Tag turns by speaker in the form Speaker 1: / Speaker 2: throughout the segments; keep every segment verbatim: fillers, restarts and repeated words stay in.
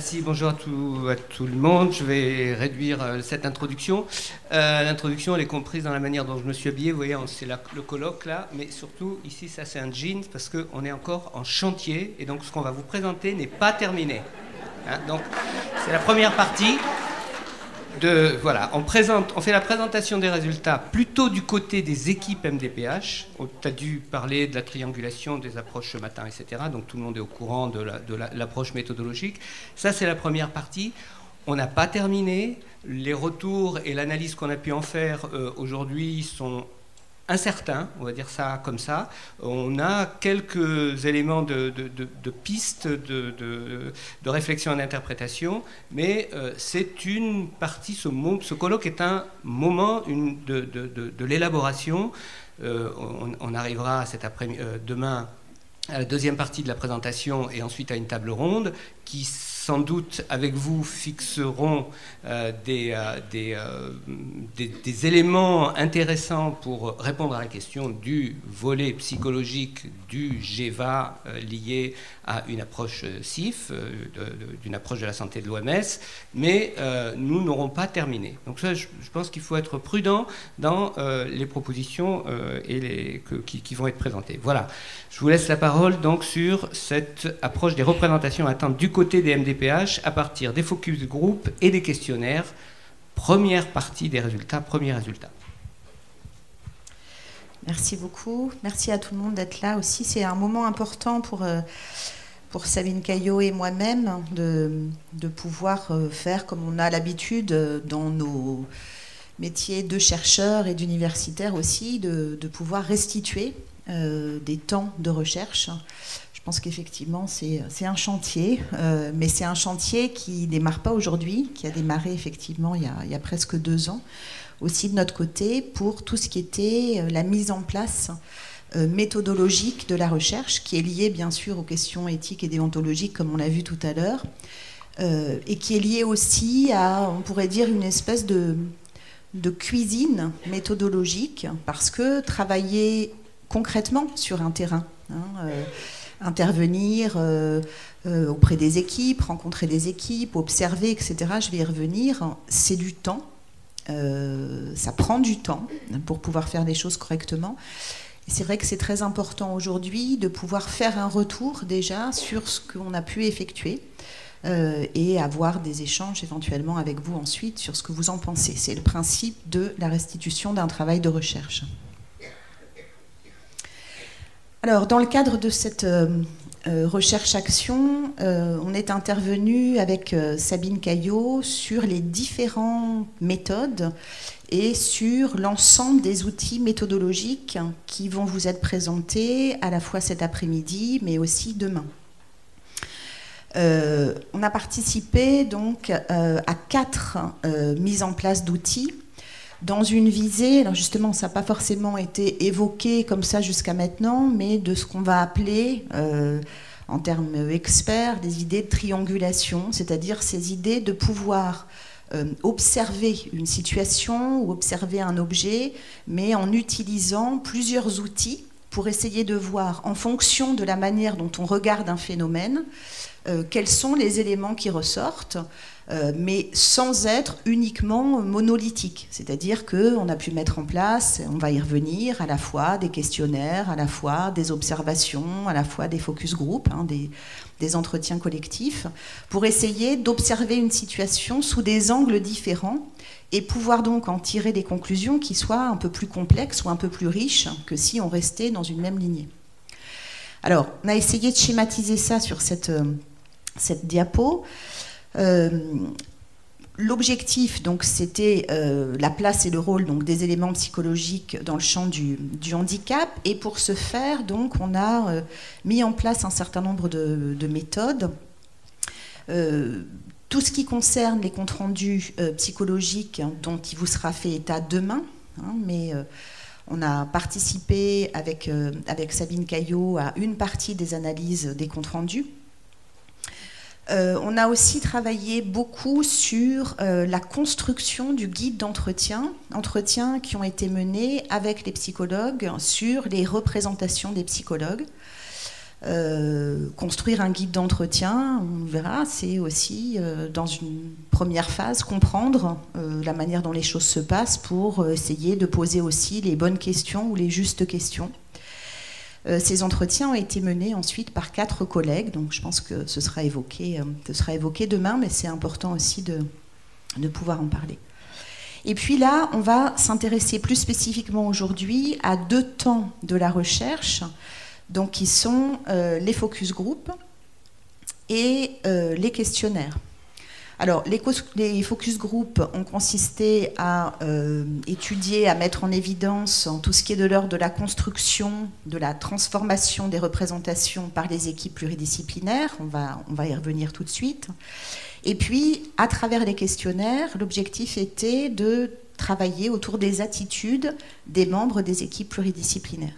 Speaker 1: merci, bonjour à tout, à tout le monde. Je vais réduire euh, cette introduction. Euh, L'introduction, elle est comprise dans la manière dont je me suis habillé. Vous voyez, c'est le colloque là, mais surtout, ici, ça c'est un jean parce qu'on est encore en chantier et donc ce qu'on va vous présenter n'est pas terminé. Hein, donc, c'est la première partie. De, voilà, on, présente, on fait la présentation des résultats plutôt du côté des équipes M D P H. On a dû parler de la triangulation des approches ce matin, et cetera. Donc tout le monde est au courant de l'approche la, de la, méthodologique. Ça, c'est la première partie. On n'a pas terminé. Les retours et l'analyse qu'on a pu en faire euh, aujourd'hui sont incertain, on va dire ça comme ça. On a quelques éléments de, de, de, de pistes de, de, de réflexion et d'interprétation, mais euh, c'est une partie, ce, ce colloque est un moment une, de, de, de, de l'élaboration. Euh, on, on arrivera à cet après euh, demain à la deuxième partie de la présentation et ensuite à une table ronde qui sans doute avec vous fixeront euh, des, euh, des, euh, des, des éléments intéressants pour répondre à la question du volet psychologique du G V A euh, lié à une approche S I F, euh, d'une approche de la santé de l'O M S, mais euh, nous n'aurons pas terminé. Donc ça, je, je pense qu'il faut être prudent dans euh, les propositions euh, et les, que, qui, qui vont être présentées. Voilà, je vous laisse la parole donc sur cette approche des représentations attentes du côté des M D P H à partir des focus group et des questionnaires. Première partie des résultats, premier résultat.
Speaker 2: Merci beaucoup. Merci à tout le monde d'être là aussi. C'est un moment important pour, euh, pour Sabine Caillot et moi-même de, de pouvoir euh, faire comme on a l'habitude dans nos métiers de chercheurs et d'universitaires aussi, de, de pouvoir restituer euh, des temps de recherche. Je pense qu'effectivement, c'est un chantier, euh, mais c'est un chantier qui ne démarre pas aujourd'hui, qui a démarré effectivement il y a, il y a presque deux ans, aussi de notre côté, pour tout ce qui était la mise en place euh, méthodologique de la recherche, qui est liée bien sûr aux questions éthiques et déontologiques, comme on l'a vu tout à l'heure, euh, et qui est liée aussi à, on pourrait dire, une espèce de, de cuisine méthodologique, parce que travailler concrètement sur un terrain, hein, euh, intervenir euh, euh, auprès des équipes, rencontrer des équipes, observer, et cetera. Je vais y revenir. C'est du temps. Euh, ça prend du temps pour pouvoir faire les choses correctement. Et c'est vrai que c'est très important aujourd'hui de pouvoir faire un retour déjà sur ce qu'on a pu effectuer euh, et avoir des échanges éventuellement avec vous ensuite sur ce que vous en pensez. C'est le principe de la restitution d'un travail de recherche. Alors, dans le cadre de cette euh, euh, recherche-action, euh, on est intervenu avec euh, Sabine Caillot sur les différentes méthodes et sur l'ensemble des outils méthodologiques qui vont vous être présentés à la fois cet après-midi, mais aussi demain. Euh, on a participé donc euh, à quatre euh, mises en place d'outils, dans une visée, alors justement ça n'a pas forcément été évoqué comme ça jusqu'à maintenant, mais de ce qu'on va appeler, euh, en termes experts, des idées de triangulation, c'est-à-dire ces idées de pouvoir euh, observer une situation ou observer un objet, mais en utilisant plusieurs outils pour essayer de voir, en fonction de la manière dont on regarde un phénomène, euh, quels sont les éléments qui ressortent, Euh, mais sans être uniquement monolithique. C'est-à-dire qu'on a pu mettre en place, on va y revenir, à la fois des questionnaires, à la fois des observations, à la fois des focus group, hein, des, des entretiens collectifs, pour essayer d'observer une situation sous des angles différents et pouvoir donc en tirer des conclusions qui soient un peu plus complexes ou un peu plus riches que si on restait dans une même lignée. Alors, on a essayé de schématiser ça sur cette, cette diapo. Euh, L'objectif, donc, c'était euh, la place et le rôle donc, des éléments psychologiques dans le champ du, du handicap. Et pour ce faire, donc, on a euh, mis en place un certain nombre de, de méthodes. Euh, tout ce qui concerne les comptes rendus euh, psychologiques, hein, dont il vous sera fait état demain, hein, mais euh, on a participé avec, euh, avec Sabine Caillot à une partie des analyses des comptes rendus. Euh, on a aussi travaillé beaucoup sur euh, la construction du guide d'entretien, entretiens qui ont été menés avec les psychologues sur les représentations des psychologues. Euh, construire un guide d'entretien, on verra, c'est aussi, euh, dans une première phase, comprendre euh, la manière dont les choses se passent pour euh, essayer de poser aussi les bonnes questions ou les justes questions. Euh, ces entretiens ont été menés ensuite par quatre collègues, donc je pense que ce sera évoqué, euh, ce sera évoqué demain, mais c'est important aussi de, de pouvoir en parler. Et puis là, on va s'intéresser plus spécifiquement aujourd'hui à deux temps de la recherche, donc qui sont euh, les focus group et euh, les questionnaires. Alors, les, les focus group ont consisté à euh, étudier, à mettre en évidence en tout ce qui est de l'ordre de la construction, de la transformation des représentations par les équipes pluridisciplinaires. On va, on va y revenir tout de suite. Et puis, à travers les questionnaires, l'objectif était de travailler autour des attitudes des membres des équipes pluridisciplinaires.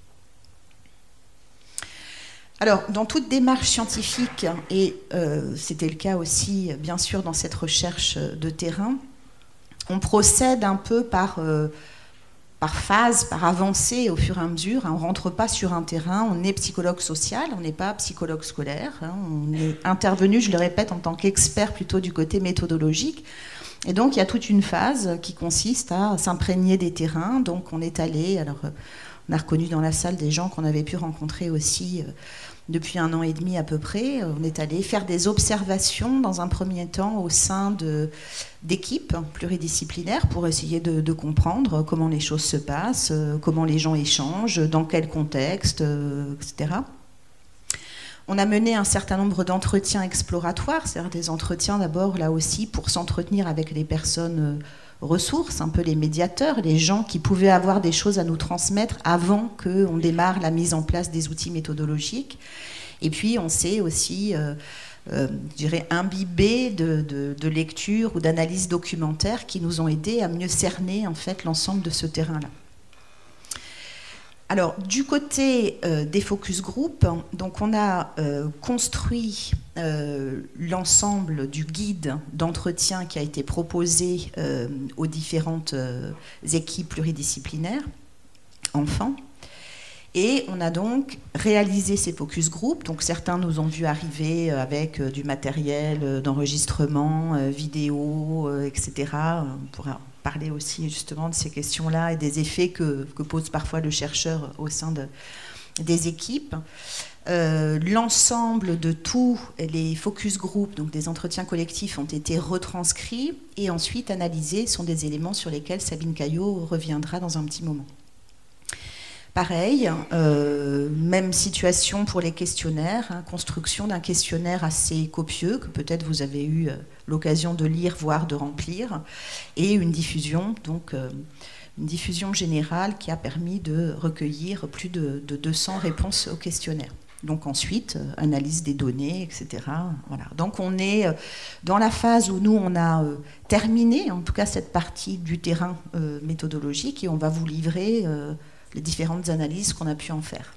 Speaker 2: Alors, dans toute démarche scientifique, et euh, c'était le cas aussi, bien sûr, dans cette recherche de terrain, on procède un peu par, euh, par phase, par avancée au fur et à mesure. On ne rentre pas sur un terrain, on est psychologue social, on n'est pas psychologue scolaire. Hein, on est intervenu, je le répète, en tant qu'expert plutôt du côté méthodologique. Et donc, il y a toute une phase qui consiste à s'imprégner des terrains. Donc, on est allé... Alors, on a reconnu dans la salle des gens qu'on avait pu rencontrer aussi euh, depuis un an et demi à peu près. On est allé faire des observations dans un premier temps au sein d'équipes pluridisciplinaires pour essayer de, de comprendre comment les choses se passent, euh, comment les gens échangent, dans quel contexte, euh, et cetera. On a mené un certain nombre d'entretiens exploratoires, c'est-à-dire des entretiens d'abord là aussi pour s'entretenir avec les personnes euh, ressources, un peu les médiateurs, les gens qui pouvaient avoir des choses à nous transmettre avant qu'on démarre la mise en place des outils méthodologiques. Et puis on s'est aussi, euh, euh, je dirais, imbibé de, de, de lectures ou d'analyses documentaires qui nous ont aidés à mieux cerner en fait l'ensemble de ce terrain-là. Alors, du côté euh, des focus group, donc on a euh, construit euh, l'ensemble du guide d'entretien qui a été proposé euh, aux différentes euh, équipes pluridisciplinaires, enfants. Et on a donc réalisé ces focus group. Donc certains nous ont vu arriver avec euh, du matériel euh, d'enregistrement, euh, vidéo, euh, et cetera. On pourra parler aussi justement de ces questions-là et des effets que, que pose parfois le chercheur au sein de, des équipes. Euh, L'ensemble de tous les focus group, donc des entretiens collectifs, ont été retranscrits et ensuite analysés, sont des éléments sur lesquels Sabine Caillot reviendra dans un petit moment. Pareil, euh, même situation pour les questionnaires, hein, construction d'un questionnaire assez copieux, que peut-être vous avez eu euh, l'occasion de lire, voire de remplir, et une diffusion, donc euh, une diffusion générale qui a permis de recueillir plus de, de deux cents réponses au questionnaire. Donc ensuite, euh, analyse des données, et cetera. Voilà. Donc on est euh, dans la phase où nous, on a euh, terminé, en tout cas cette partie du terrain euh, méthodologique, et on va vous livrer euh, les différentes analyses qu'on a pu en faire.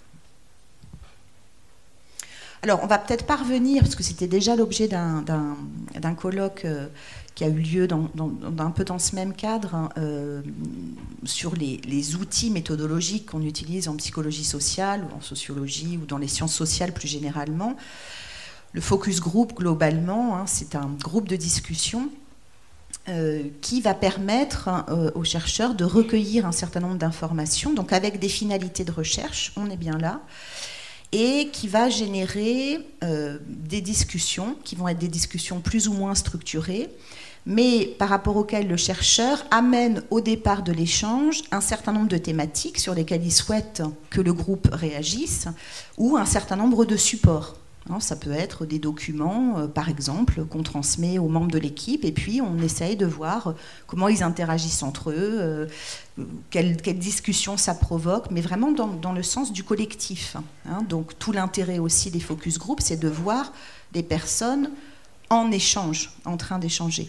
Speaker 2: Alors, on va peut-être pas revenir, parce que c'était déjà l'objet d'un d'un colloque euh, qui a eu lieu dans, dans, dans, un peu dans ce même cadre, hein, euh, sur les, les outils méthodologiques qu'on utilise en psychologie sociale, ou en sociologie, ou dans les sciences sociales plus généralement. Le focus group, globalement, hein, c'est un groupe de discussion Euh, qui va permettre euh, aux chercheurs de recueillir un certain nombre d'informations, donc avec des finalités de recherche, on est bien là, et qui va générer euh, des discussions, qui vont être des discussions plus ou moins structurées, mais par rapport auxquelles le chercheur amène au départ de l'échange un certain nombre de thématiques sur lesquelles il souhaite que le groupe réagisse, ou un certain nombre de supports. Ça peut être des documents, euh, par exemple, qu'on transmet aux membres de l'équipe, et puis on essaye de voir comment ils interagissent entre eux, euh, quelle, quelle discussion ça provoque, mais vraiment dans, dans le sens du collectif. Hein. Donc tout l'intérêt aussi des focus group, c'est de voir des personnes en échange, en train d'échanger.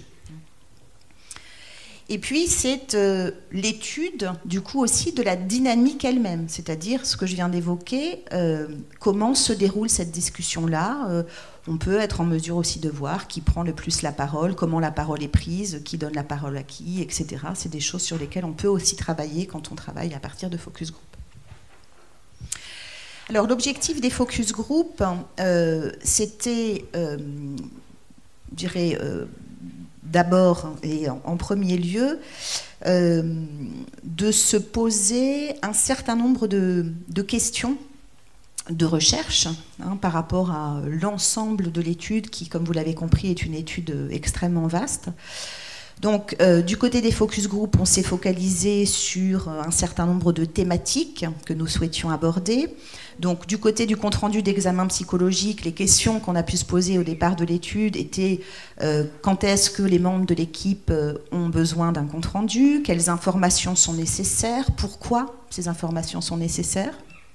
Speaker 2: Et puis, c'est euh, l'étude, du coup, aussi de la dynamique elle-même, c'est-à-dire ce que je viens d'évoquer, euh, comment se déroule cette discussion-là. Euh, on peut être en mesure aussi de voir qui prend le plus la parole, comment la parole est prise, qui donne la parole à qui, et cetera. C'est des choses sur lesquelles on peut aussi travailler quand on travaille à partir de focus group. Alors l'objectif des focus group, euh, c'était, euh, je dirais, euh, d'abord et en, en premier lieu, euh, de se poser un certain nombre de, de questions de recherche hein, par rapport à l'ensemble de l'étude qui, comme vous l'avez compris, est une étude extrêmement vaste. Donc, euh, du côté des focus group, on s'est focalisé sur un certain nombre de thématiques que nous souhaitions aborder. Donc, du côté du compte-rendu d'examen psychologique, les questions qu'on a pu se poser au départ de l'étude étaient euh, quand est-ce que les membres de l'équipe euh, ont besoin d'un compte-rendu, quelles informations sont nécessaires, pourquoi ces informations sont nécessaires.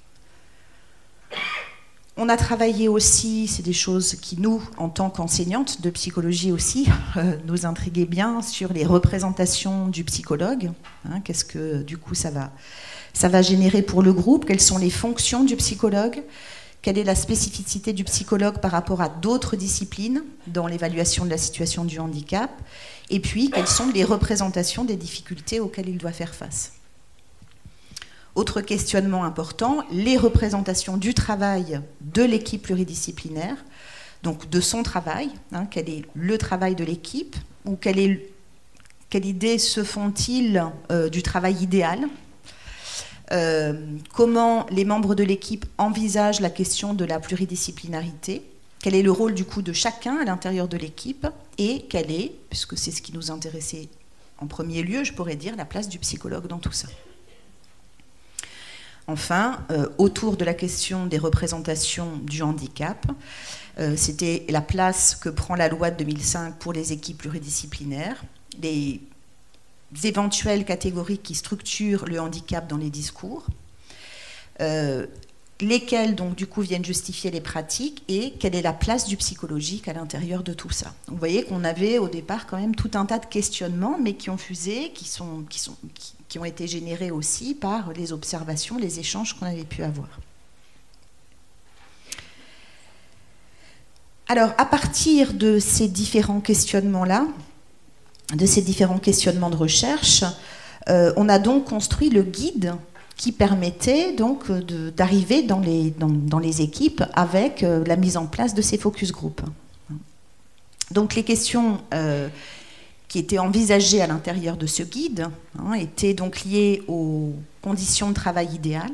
Speaker 2: On a travaillé aussi, c'est des choses qui nous, en tant qu'enseignantes de psychologie aussi, euh, nous intriguaient bien sur les représentations du psychologue. Hein, qu'est-ce que du coup ça va, ça va générer pour le groupe? Quelles sont les fonctions du psychologue? Quelle est la spécificité du psychologue par rapport à d'autres disciplines dans l'évaluation de la situation du handicap? Et puis, quelles sont les représentations des difficultés auxquelles il doit faire face? Autre questionnement important, les représentations du travail de l'équipe pluridisciplinaire, donc de son travail, hein, quel est le travail de l'équipe, ou quelle, est, quelle idée se font-ils euh, du travail idéal, euh, comment les membres de l'équipe envisagent la question de la pluridisciplinarité, quel est le rôle du coup de chacun à l'intérieur de l'équipe, et quelle est, puisque c'est ce qui nous intéressait en premier lieu, je pourrais dire, la place du psychologue dans tout ça. Enfin, euh, autour de la question des représentations du handicap, euh, c'était la place que prend la loi de deux mille cinq pour les équipes pluridisciplinaires, les éventuelles catégories qui structurent le handicap dans les discours, euh, lesquelles donc du coup viennent justifier les pratiques et quelle est la place du psychologique à l'intérieur de tout ça. Donc, vous voyez qu'on avait au départ quand même tout un tas de questionnements, mais qui ont fusé, qui sont, qui sont qui, qui ont été générés aussi par les observations, les échanges qu'on avait pu avoir. Alors, à partir de ces différents questionnements-là, de ces différents questionnements de recherche, euh, on a donc construit le guide qui permettait donc d'arriver dans les, dans, dans les équipes avec euh, la mise en place de ces focus group. Donc, les questions euh, qui étaient envisagées à l'intérieur de ce guide hein, étaient donc liées aux conditions de travail idéales.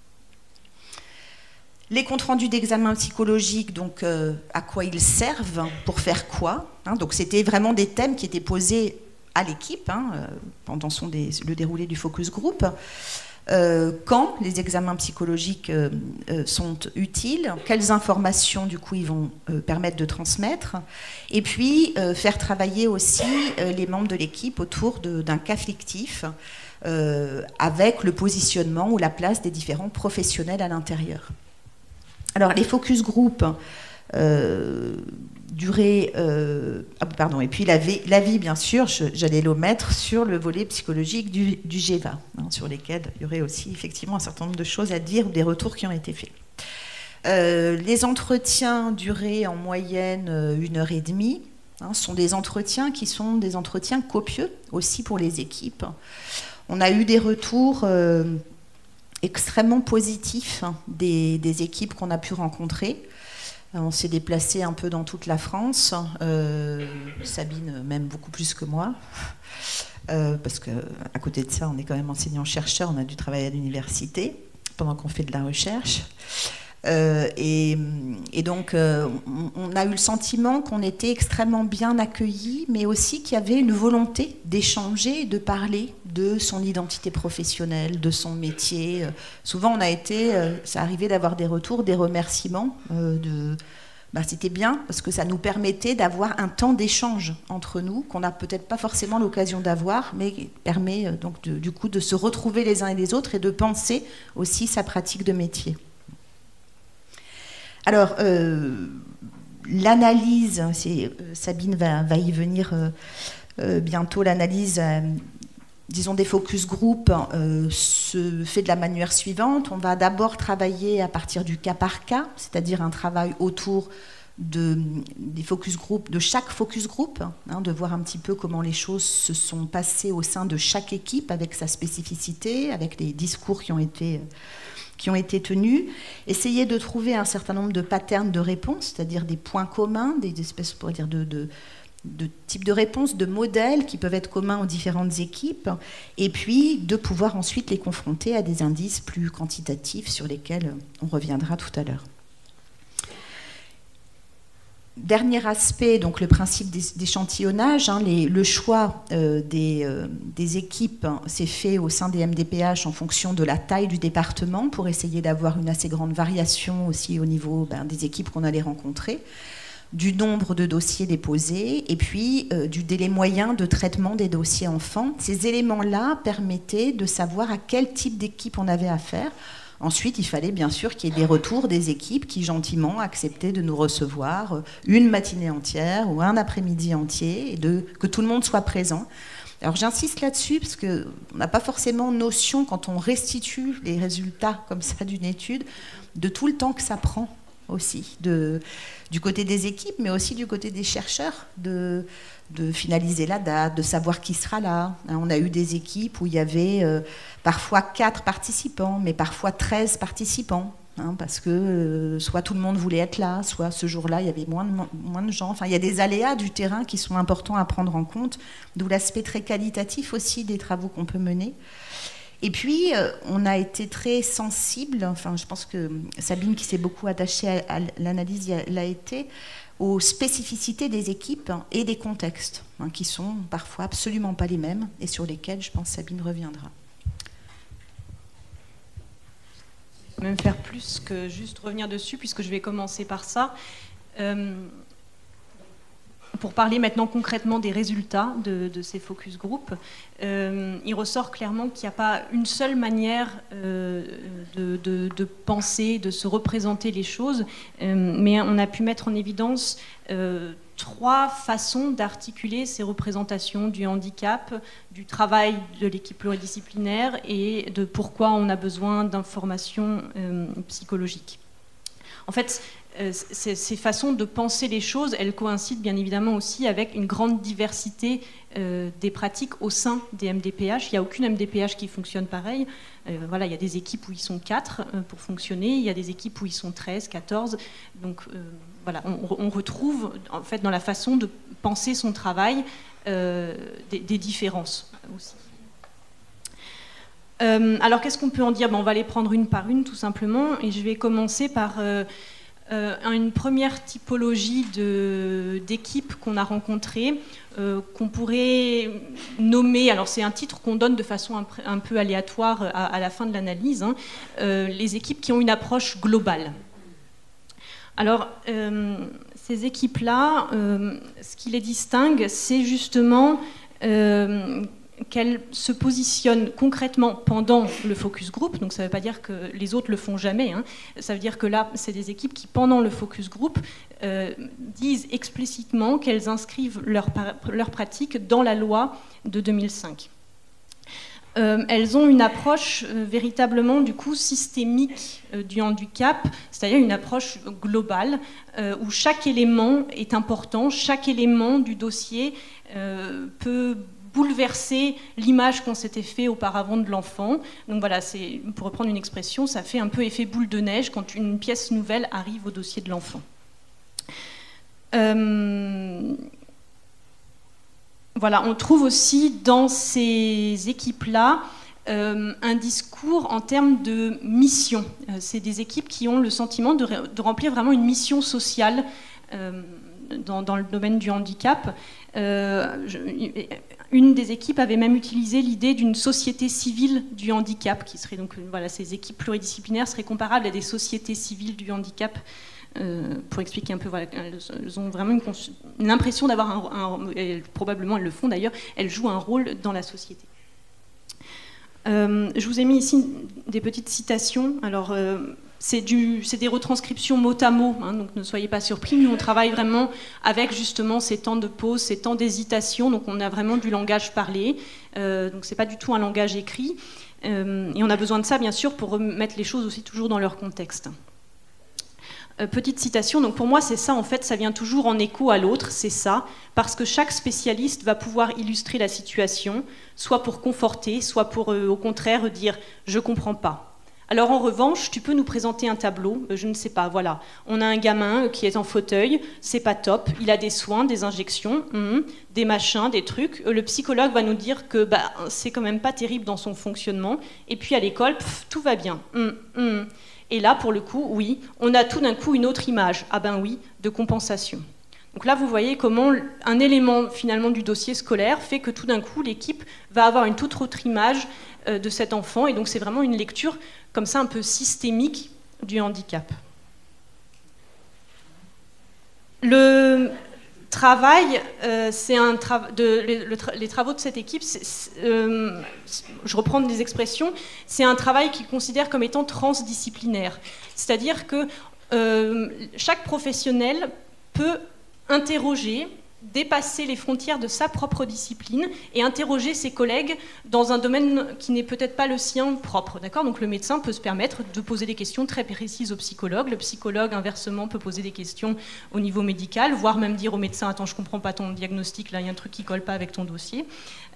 Speaker 2: Les comptes rendus d'examen psychologique, donc euh, à quoi ils servent, pour faire quoi hein, donc c'était vraiment des thèmes qui étaient posés à l'équipe hein, euh, pendant son dé le déroulé du focus group. Euh, quand les examens psychologiques euh, euh, sont utiles, quelles informations du coup ils vont euh, permettre de transmettre, et puis euh, faire travailler aussi euh, les membres de l'équipe autour d'un cas fictif euh, avec le positionnement ou la place des différents professionnels à l'intérieur. Alors les focus group euh, duraient, euh, ah, pardon, et puis l'avis bien sûr, j'allais le mettre sur le volet psychologique du, du G E V A, hein, sur lesquels il y aurait aussi effectivement un certain nombre de choses à dire ou des retours qui ont été faits. Euh, les entretiens duraient en moyenne une heure et demie. Hein, ce sont des entretiens qui sont des entretiens copieux aussi pour les équipes. On a eu des retours euh, extrêmement positifs hein, des, des équipes qu'on a pu rencontrer. On s'est déplacé un peu dans toute la France. Euh, Sabine, même beaucoup plus que moi. Euh, parce qu'à côté de ça, on est quand même enseignant-chercheur. On a dû travailler à l'université pendant qu'on fait de la recherche. Euh, et, et donc, euh, on, on a eu le sentiment qu'on était extrêmement bien accueillis, mais aussi qu'il y avait une volonté d'échanger, de parler de son identité professionnelle, de son métier. Euh, souvent, on a été, euh, ça arrivait d'avoir des retours, des remerciements. Euh, de, bah, c'était bien parce que ça nous permettait d'avoir un temps d'échange entre nous qu'on n'a peut-être pas forcément l'occasion d'avoir, mais qui permet euh, donc de, du coup de se retrouver les uns et les autres et de penser aussi sa pratique de métier. Alors, euh, l'analyse, euh, Sabine va, va y venir euh, euh, bientôt, l'analyse, euh, disons, des focus group euh, se fait de la manière suivante. On va d'abord travailler à partir du cas par cas, c'est-à-dire un travail autour de, des focus group, de chaque focus group, hein, de voir un petit peu comment les choses se sont passées au sein de chaque équipe avec sa spécificité, avec les discours qui ont été, qui ont été tenus. Essayer de trouver un certain nombre de patterns de réponse, c'est-à-dire des points communs, des espèces, on pourrait dire, de, de, de types de réponses, de modèles qui peuvent être communs aux différentes équipes, et puis de pouvoir ensuite les confronter à des indices plus quantitatifs sur lesquels on reviendra tout à l'heure. Dernier aspect, donc le principe d'échantillonnage, hein, les, le choix euh, des, euh, des équipes hein, s'est fait au sein des M D P H en fonction de la taille du département pour essayer d'avoir une assez grande variation aussi au niveau ben, des équipes qu'on allait rencontrer, du nombre de dossiers déposés et puis euh, du délai moyen de traitement des dossiers enfants. Ces éléments-là permettaient de savoir à quel type d'équipe on avait affaire. Ensuite, il fallait bien sûr qu'il y ait des retours des équipes qui gentiment acceptaient de nous recevoir une matinée entière ou un après-midi entier et de, que tout le monde soit présent. Alors j'insiste là-dessus parce qu'on n'a pas forcément notion quand on restitue les résultats comme ça d'une étude de tout le temps que ça prend aussi, de, du côté des équipes mais aussi du côté des chercheurs, de, de finaliser la date, de savoir qui sera là. On a eu des équipes où il y avait euh, parfois quatre participants, mais parfois treize participants, hein, parce que euh, soit tout le monde voulait être là, soit ce jour-là, il y avait moins de, moins de gens. Enfin, il y a des aléas du terrain qui sont importants à prendre en compte, d'où l'aspect très qualitatif aussi des travaux qu'on peut mener. Et puis, euh, on a été très sensible, enfin, je pense que Sabine, qui s'est beaucoup attachée à, à l'analyse, l'a été, aux spécificités des équipes et des contextes, hein, qui sont parfois absolument pas les mêmes et sur lesquels, je pense, Sabine reviendra.
Speaker 3: Je vais même faire plus que juste revenir dessus, puisque je vais commencer par ça. Euh, pour parler maintenant concrètement des résultats de, de ces focus group, euh, il ressort clairement qu'il n'y a pas une seule manière euh, de, de, de penser, de se représenter les choses, euh, mais on a pu mettre en évidence euh, trois façons d'articuler ces représentations du handicap, du travail de l'équipe pluridisciplinaire et de pourquoi on a besoin d'informations euh, psychologiques. En fait, Euh, ces, ces façons de penser les choses, elles coïncident bien évidemment aussi avec une grande diversité euh, des pratiques au sein des M D P H. Il n'y a aucune M D P H qui fonctionne pareil. Euh, voilà, il y a des équipes où ils sont quatre euh, pour fonctionner, il y a des équipes où ils sont treize, quatorze. Donc euh, voilà, on, on retrouve en fait dans la façon de penser son travail euh, des, des différences aussi. Euh, alors qu'est-ce qu'on peut en dire? Ben, on va les prendre une par une tout simplement, et je vais commencer par euh, Euh, une première typologie d'équipes qu'on a rencontrées, euh, qu'on pourrait nommer, alors c'est un titre qu'on donne de façon un, un peu aléatoire à, à la fin de l'analyse, hein, euh, les équipes qui ont une approche globale. Alors, euh, ces équipes-là, euh, ce qui les distingue, c'est justement euh, qu'elles se positionnent concrètement pendant le focus group, donc ça ne veut pas dire que les autres le font jamais, hein. Ça veut dire que là, c'est des équipes qui, pendant le focus group, euh, disent explicitement qu'elles inscrivent leur, leur pratique dans la loi de deux mille cinq. Euh, elles ont une approche euh, véritablement du coup systémique euh, du handicap, c'est-à-dire une approche globale euh, où chaque élément est important, chaque élément du dossier euh, peut bouleverser l'image qu'on s'était fait auparavant de l'enfant. Donc voilà, c'est, pour reprendre une expression, ça fait un peu effet boule de neige quand une pièce nouvelle arrive au dossier de l'enfant. Euh, voilà, on trouve aussi dans ces équipes-là euh, un discours en termes de mission. Euh, c'est des équipes qui ont le sentiment de, de remplir vraiment une mission sociale euh, dans, dans le domaine du handicap. Euh, je, Une des équipes avait même utilisé l'idée d'une société civile du handicap, qui serait donc, voilà, ces équipes pluridisciplinaires seraient comparables à des sociétés civiles du handicap, euh, pour expliquer un peu, voilà, elles ont vraiment une, une impression d'avoir un, un, elles, probablement elles le font d'ailleurs, elles jouent un rôle dans la société. Euh, je vous ai mis ici des petites citations. Alors, euh, c'est des retranscriptions mot à mot, hein, donc ne soyez pas surpris. Nous, on travaille vraiment avec justement ces temps de pause, ces temps d'hésitation, donc on a vraiment du langage parlé, euh, donc c'est pas du tout un langage écrit, euh, et on a besoin de ça, bien sûr, pour remettre les choses aussi toujours dans leur contexte. Euh, petite citation, donc pour moi c'est ça en fait, ça vient toujours en écho à l'autre, c'est ça, parce que chaque spécialiste va pouvoir illustrer la situation, soit pour conforter, soit pour euh, au contraire dire « je comprends pas ». Alors en revanche, tu peux nous présenter un tableau, euh, je ne sais pas, voilà, on a un gamin qui est en fauteuil, c'est pas top, il a des soins, des injections, hum, des machins, des trucs, euh, le psychologue va nous dire que bah, c'est quand même pas terrible dans son fonctionnement, et puis à l'école, pff, tout va bien, hum, hum. Et là, pour le coup, oui, on a tout d'un coup une autre image, ah ben oui, de compensation. Donc là, vous voyez comment un élément finalement du dossier scolaire fait que tout d'un coup, l'équipe va avoir une toute autre image euh, de cet enfant, et donc c'est vraiment une lecture comme ça un peu systémique du handicap. Le travail, euh, c'est un tra de, le, le tra les travaux de cette équipe, c est, c est, euh, je reprends des expressions, c'est un travail qu'ils considèrent comme étant transdisciplinaire. C'est-à-dire que euh, chaque professionnel peut interroger, dépasser les frontières de sa propre discipline et interroger ses collègues dans un domaine qui n'est peut-être pas le sien propre. D'accord ? Donc le médecin peut se permettre de poser des questions très précises au psychologue. Le psychologue, inversement, peut poser des questions au niveau médical, voire même dire au médecin « Attends, je ne comprends pas ton diagnostic, là, il y a un truc qui ne colle pas avec ton dossier. Euh, »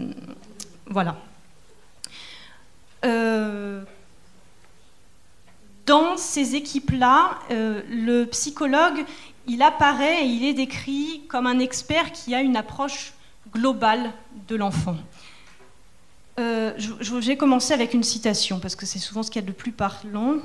Speaker 3: Voilà. Euh, dans ces équipes-là, euh, le psychologue, il apparaît et il est décrit comme un expert qui a une approche globale de l'enfant. Euh, J'ai commencé avec une citation, parce que c'est souvent ce qu'il y a de plus parlant.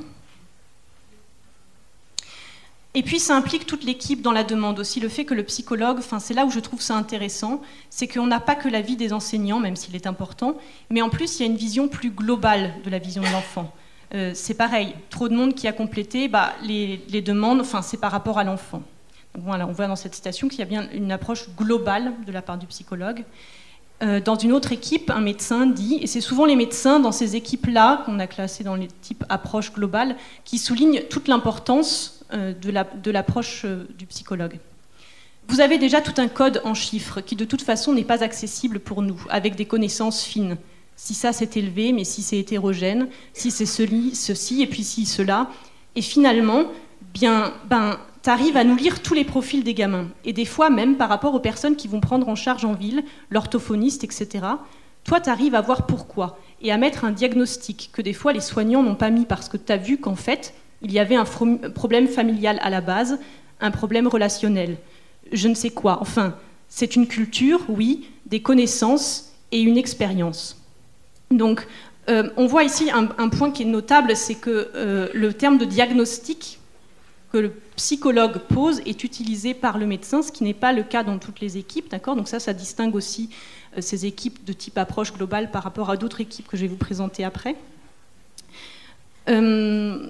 Speaker 3: Et puis ça implique toute l'équipe dans la demande aussi, le fait que le psychologue, enfin c'est là où je trouve ça intéressant, c'est qu'on n'a pas que la vie des enseignants, même s'il est important, mais en plus il y a une vision plus globale de la vision de l'enfant. Euh, c'est pareil, trop de monde qui a complété, bah, les, les demandes, enfin c'est par rapport à l'enfant. Voilà, on voit dans cette citation qu'il y a bien une approche globale de la part du psychologue. Euh, dans une autre équipe, un médecin dit, et c'est souvent les médecins dans ces équipes-là, qu'on a classées dans les types approche globale, qui soulignent toute l'importance euh, de l'approche euh, du psychologue. Vous avez déjà tout un code en chiffres qui de toute façon n'est pas accessible pour nous, avec des connaissances fines. Si ça c'est élevé, mais si c'est hétérogène, si c'est ceci, ceci, et puis si cela. Et finalement, bien, ben, tu arrives à nous lire tous les profils des gamins. Et des fois, même par rapport aux personnes qui vont prendre en charge en ville, l'orthophoniste, et cetera, toi, tu arrives à voir pourquoi. Et à mettre un diagnostic que des fois, les soignants n'ont pas mis parce que tu as vu qu'en fait, il y avait un problème familial à la base, un problème relationnel. Je ne sais quoi. Enfin, c'est une culture, oui, des connaissances et une expérience. Donc, euh, on voit ici un, un point qui est notable, c'est que euh, le terme de diagnostic que le psychologue pose est utilisé par le médecin, ce qui n'est pas le cas dans toutes les équipes, d'accord ? Donc ça, ça distingue aussi euh, ces équipes de type approche globale par rapport à d'autres équipes que je vais vous présenter après. Euh,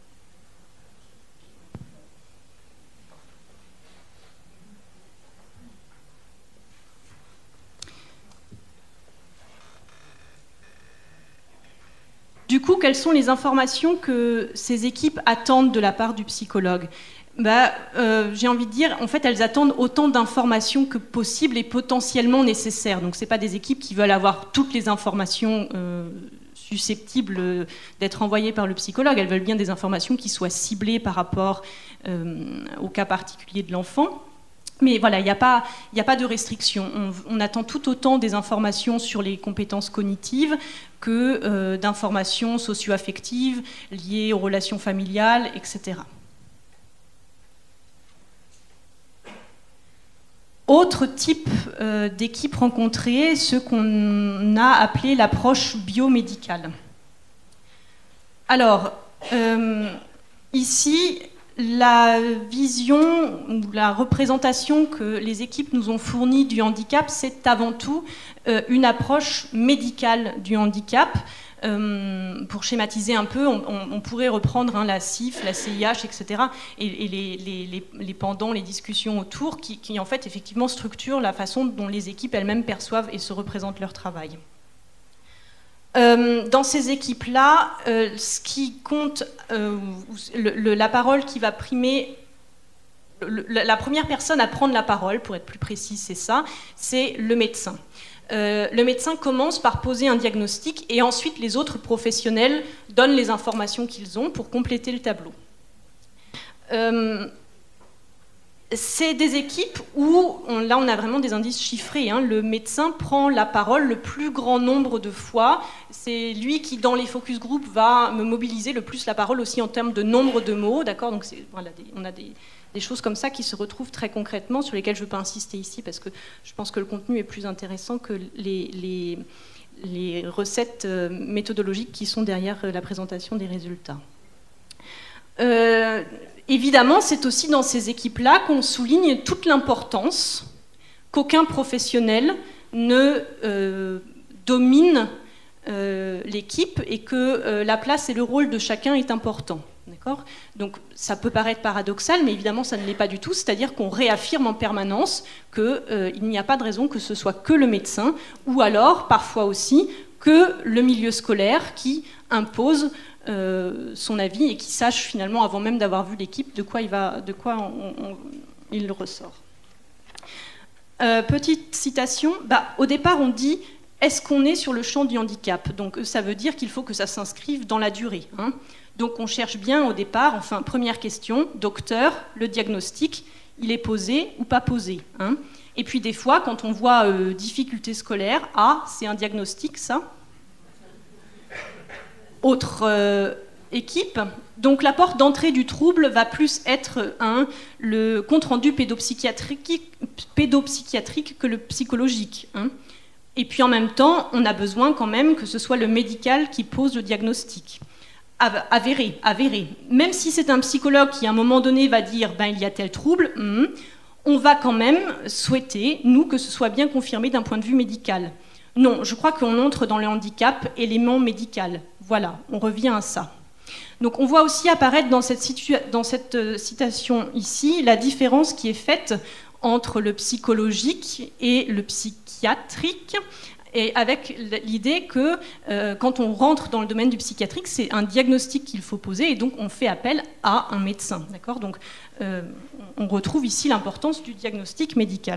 Speaker 3: Du coup, quelles sont les informations que ces équipes attendent de la part du psychologue ? Bah, euh, j'ai envie de dire, en fait, elles attendent autant d'informations que possible et potentiellement nécessaires. Donc, ce n'est pas des équipes qui veulent avoir toutes les informations euh, susceptibles d'être envoyées par le psychologue. Elles veulent bien des informations qui soient ciblées par rapport euh, au cas particulier de l'enfant. Mais voilà, il n'y a pas, il n'y a pas de restriction. On, on attend tout autant des informations sur les compétences cognitives que euh, d'informations socio-affectives liées aux relations familiales, et cetera. Autre type euh, d'équipe rencontrée, ce qu'on a appelé l'approche biomédicale. Alors, euh, ici, la vision ou la représentation que les équipes nous ont fournie du handicap, c'est avant tout euh, une approche médicale du handicap. Euh, pour schématiser un peu, on, on, on pourrait reprendre hein, la C I F, la C I H, et cetera, et, et les, les, les, les pendants, les discussions autour, qui, qui en fait effectivement structurent la façon dont les équipes elles-mêmes perçoivent et se représentent leur travail. Euh, dans ces équipes-là, euh, ce qui compte, euh, le, le, la parole qui va primer, le, la première personne à prendre la parole, pour être plus précis, c'est ça, c'est le médecin. Euh, le médecin commence par poser un diagnostic et ensuite les autres professionnels donnent les informations qu'ils ont pour compléter le tableau. Euh, c'est des équipes où, on, là on a vraiment des indices chiffrés, hein. Le médecin prend la parole le plus grand nombre de fois, c'est lui qui dans les focus group va me mobiliser le plus la parole aussi en termes de nombre de mots, d'accord, donc voilà, des, on a des, des choses comme ça qui se retrouvent très concrètement, sur lesquelles je ne veux pas insister ici parce que je pense que le contenu est plus intéressant que les, les, les recettes méthodologiques qui sont derrière la présentation des résultats. Euh, évidemment, c'est aussi dans ces équipes-là qu'on souligne toute l'importance qu'aucun professionnel ne euh, domine euh, l'équipe et que euh, la place et le rôle de chacun est important. D'accord ? Donc ça peut paraître paradoxal, mais évidemment ça ne l'est pas du tout, c'est-à-dire qu'on réaffirme en permanence qu'il euh, n'y a pas de raison que ce soit que le médecin, ou alors parfois aussi que le milieu scolaire qui impose Euh, son avis et qui sache finalement, avant même d'avoir vu l'équipe, de quoi il, va, de quoi on, on, il ressort. Euh, petite citation, bah, au départ on dit est-ce qu'on est sur le champ du handicap? Donc ça veut dire qu'il faut que ça s'inscrive dans la durée. Hein. Donc on cherche bien au départ, enfin première question, docteur, le diagnostic, il est posé ou pas posé, hein. Et puis des fois quand on voit euh, difficulté scolaire, ah c'est un diagnostic ça. Autre euh, équipe, donc la porte d'entrée du trouble va plus être hein, le compte-rendu pédopsychiatrique, pédopsychiatrique que le psychologique. Hein. Et puis en même temps, on a besoin quand même que ce soit le médical qui pose le diagnostic. Avéré, avéré. Même si c'est un psychologue qui à un moment donné va dire ben, il y a tel trouble, hum, on va quand même souhaiter, nous, que ce soit bien confirmé d'un point de vue médical. Non, je crois qu'on entre dans le handicap élément médical. Voilà, on revient à ça. Donc on voit aussi apparaître dans cette, situa- dans cette euh, citation ici la différence qui est faite entre le psychologique et le psychiatrique, et avec l'idée que euh, quand on rentre dans le domaine du psychiatrique, c'est un diagnostic qu'il faut poser, et donc on fait appel à un médecin. D'accord ? Donc euh, on retrouve ici l'importance du diagnostic médical.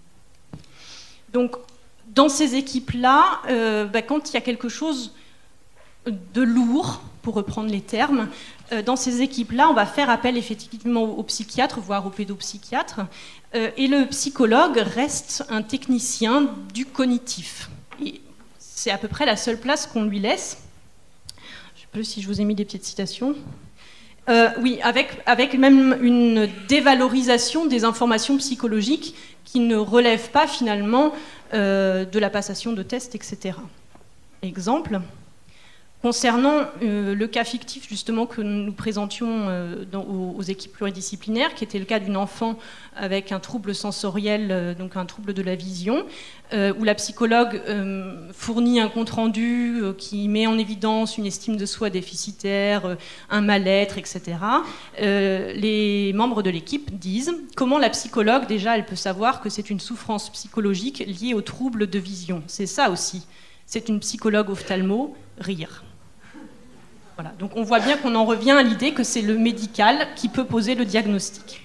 Speaker 3: Donc dans ces équipes-là, euh, bah, quand il y a quelque chose de lourd, pour reprendre les termes, euh, dans ces équipes-là, on va faire appel effectivement au, au psychiatre, voire au pédopsychiatre, euh, et le psychologue reste un technicien du cognitif. Et c'est à peu près la seule place qu'on lui laisse. Je ne sais plus si je vous ai mis des petites citations. Euh, oui, avec, avec même une dévalorisation des informations psychologiques qui ne relèvent pas finalement euh, de la passation de tests, et cetera. Exemple. Concernant euh, le cas fictif justement que nous présentions euh, dans, aux, aux équipes pluridisciplinaires, qui était le cas d'une enfant avec un trouble sensoriel, euh, donc un trouble de la vision, euh, où la psychologue euh, fournit un compte-rendu euh, qui met en évidence une estime de soi déficitaire, euh, un mal-être, et cetera. Euh, les membres de l'équipe disent comment la psychologue, déjà, elle peut savoir que c'est une souffrance psychologique liée au trouble de vision. C'est ça aussi. C'est une psychologue ophtalmo, rire. Voilà, donc on voit bien qu'on en revient à l'idée que c'est le médical qui peut poser le diagnostic.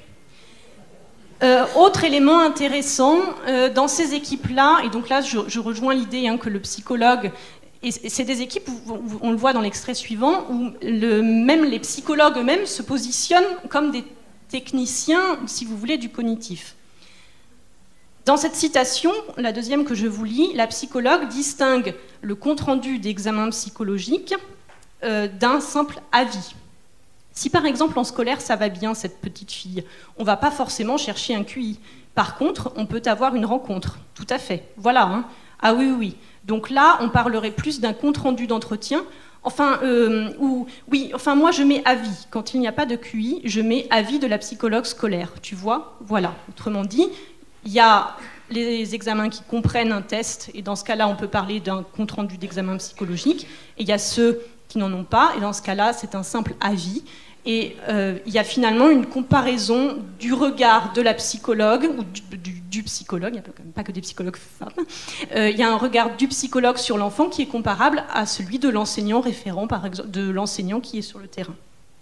Speaker 3: Euh, autre élément intéressant, euh, dans ces équipes-là, et donc là je, je rejoins l'idée hein, que le psychologue, et c'est des équipes, où, où on le voit dans l'extrait suivant, où le, même les psychologues eux-mêmes se positionnent comme des techniciens, si vous voulez, du cognitif. Dans cette citation, la deuxième que je vous lis, la psychologue distingue le compte-rendu d'examen psychologique Euh, d'un simple avis. Si par exemple en scolaire ça va bien cette petite fille, on va pas forcément chercher un Q I. Par contre, on peut avoir une rencontre. Tout à fait. Voilà. Hein. Ah oui, oui, oui. Donc là, on parlerait plus d'un compte-rendu d'entretien. Enfin, euh, ou, oui, enfin moi je mets avis. Quand il n'y a pas de Q I, je mets avis de la psychologue scolaire. Tu vois ? Voilà. Autrement dit, il y a les examens qui comprennent un test, et dans ce cas-là, on peut parler d'un compte-rendu d'examen psychologique. Et il y a ceux qui n'en ont pas, et dans ce cas-là, c'est un simple avis. Et euh, il y a finalement une comparaison du regard de la psychologue, ou du, du, du psychologue, il n'y a quand même pas que des psychologues femmes, euh, il y a un regard du psychologue sur l'enfant qui est comparable à celui de l'enseignant référent, par exemple, de l'enseignant qui est sur le terrain.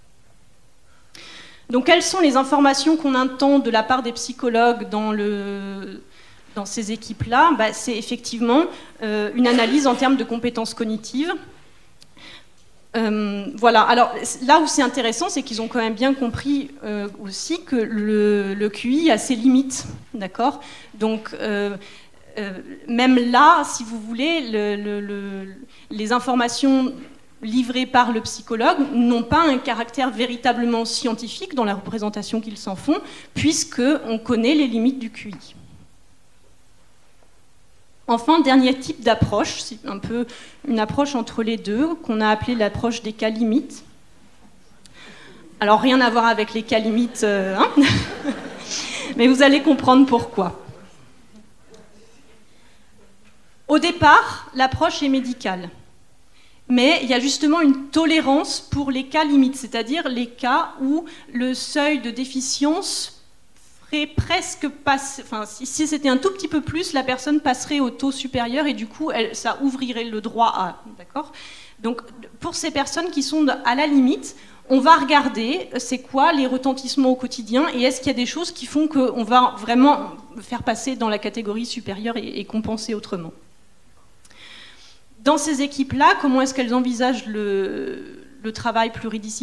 Speaker 3: Donc quelles sont les informations qu'on entend de la part des psychologues dans, le, dans ces équipes-là ? Bah, c'est effectivement euh, une analyse en termes de compétences cognitives. Euh, voilà, alors là où c'est intéressant, c'est qu'ils ont quand même bien compris euh, aussi que le, le Q I a ses limites, d'accord? Donc, euh, euh, même là, si vous voulez, le, le, le, les informations livrées par le psychologue n'ont pas un caractère véritablement scientifique dans la représentation qu'ils s'en font, puisqu'on connaît les limites du Q I. Enfin, dernier type d'approche, c'est un peu une approche entre les deux, qu'on a appelée l'approche des cas limites. Alors, rien à voir avec les cas limites, euh, hein mais vous allez comprendre pourquoi. Au départ, l'approche est médicale. Mais il y a justement une tolérance pour les cas limites, c'est-à-dire les cas où le seuil de déficience presque passe, enfin, si, si c'était un tout petit peu plus, la personne passerait au taux supérieur et du coup, elle, ça ouvrirait le droit à. D'accord ? Donc, pour ces personnes qui sont à la limite, on va regarder c'est quoi les retentissements au quotidien et est-ce qu'il y a des choses qui font qu'on va vraiment faire passer dans la catégorie supérieure et, et compenser autrement. Dans ces équipes-là, comment est-ce qu'elles envisagent le, le travail pluridisciplinaire ?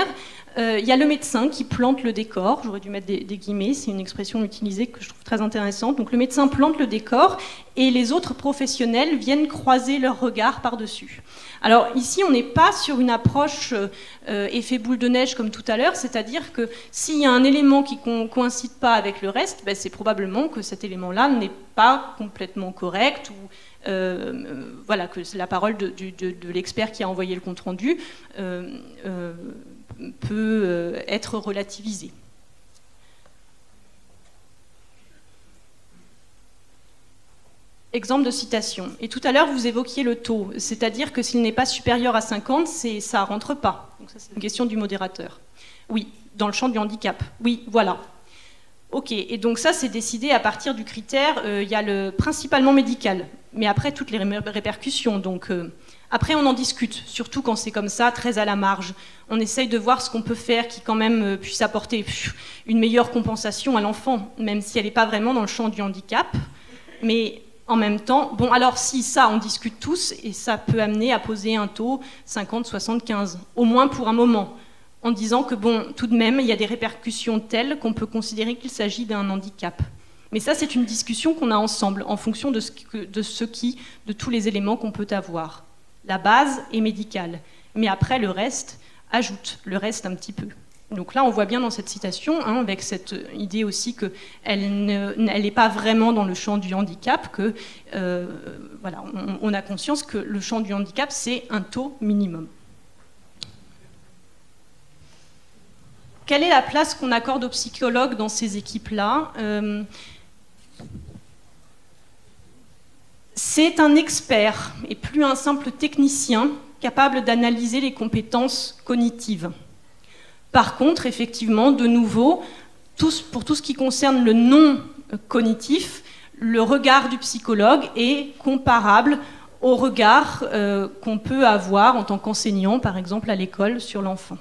Speaker 3: Euh, y a le médecin qui plante le décor, j'aurais dû mettre des, des guillemets, c'est une expression utilisée que je trouve très intéressante. Donc le médecin plante le décor et les autres professionnels viennent croiser leur regard par-dessus. Alors ici, on n'est pas sur une approche euh, effet boule de neige comme tout à l'heure, c'est-à-dire que s'il y a un élément qui ne coïncide pas avec le reste, ben, c'est probablement que cet élément-là n'est pas complètement correct ou euh, voilà, que la parole de, de, de, de l'expert qui a envoyé le compte-rendu euh, euh, peut être relativisé. Exemple de citation. Et tout à l'heure, vous évoquiez le taux, c'est-à-dire que s'il n'est pas supérieur à cinquante, ça ne rentre pas. Donc ça, c'est une question du modérateur. Oui, dans le champ du handicap. Oui, voilà. Ok, et donc ça, c'est décidé à partir du critère, il euh, y a le principalement médical, mais après, toutes les répercussions, donc... Euh, Après, on en discute, surtout quand c'est comme ça, très à la marge. On essaye de voir ce qu'on peut faire qui, quand même, puisse apporter une meilleure compensation à l'enfant, même si elle n'est pas vraiment dans le champ du handicap. Mais en même temps, bon, alors si ça, on discute tous, et ça peut amener à poser un taux cinquante soixante-quinze, au moins pour un moment, en disant que, bon, tout de même, il y a des répercussions telles qu'on peut considérer qu'il s'agit d'un handicap. Mais ça, c'est une discussion qu'on a ensemble, en fonction de ce, que, de ce qui, de tous les éléments qu'on peut avoir. La base est médicale, mais après le reste, ajoute le reste un petit peu. Donc là, on voit bien dans cette citation, hein, avec cette idée aussi qu'elle n'est pas vraiment dans le champ du handicap, que euh, voilà, on, on a conscience que le champ du handicap, c'est un taux minimum. Quelle est la place qu'on accorde aux psychologues dans ces équipes-là ? euh, C'est un expert et plus un simple technicien capable d'analyser les compétences cognitives. Par contre, effectivement, de nouveau, tous, pour tout ce qui concerne le non cognitif, le regard du psychologue est comparable au regard euh, qu'on peut avoir en tant qu'enseignant, par exemple à l'école, sur l'enfant.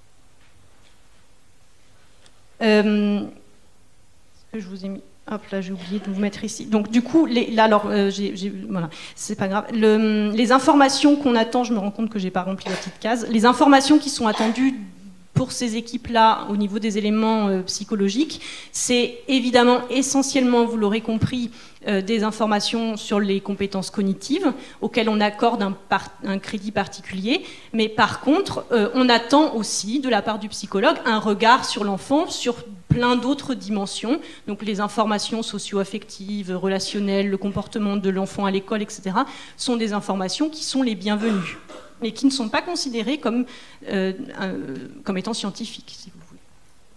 Speaker 3: Euh, est-ce que je vous ai mis... Hop, là, j'ai oublié de vous mettre ici. Donc, du coup, les, là, alors, euh, j'ai, j'ai, voilà, c'est pas grave. Le, les informations qu'on attend, je me rends compte que j'ai pas rempli la petite case. Les informations qui sont attendues pour ces équipes-là, au niveau des éléments euh, psychologiques, c'est évidemment essentiellement, vous l'aurez compris, euh, des informations sur les compétences cognitives, auxquelles on accorde un, par, un crédit particulier. Mais par contre, euh, on attend aussi, de la part du psychologue, un regard sur l'enfant, sur plein d'autres dimensions, donc les informations socio-affectives, relationnelles, le comportement de l'enfant à l'école, et cetera, sont des informations qui sont les bienvenues, mais qui ne sont pas considérées comme, euh, euh, comme étant scientifiques, si vous voulez.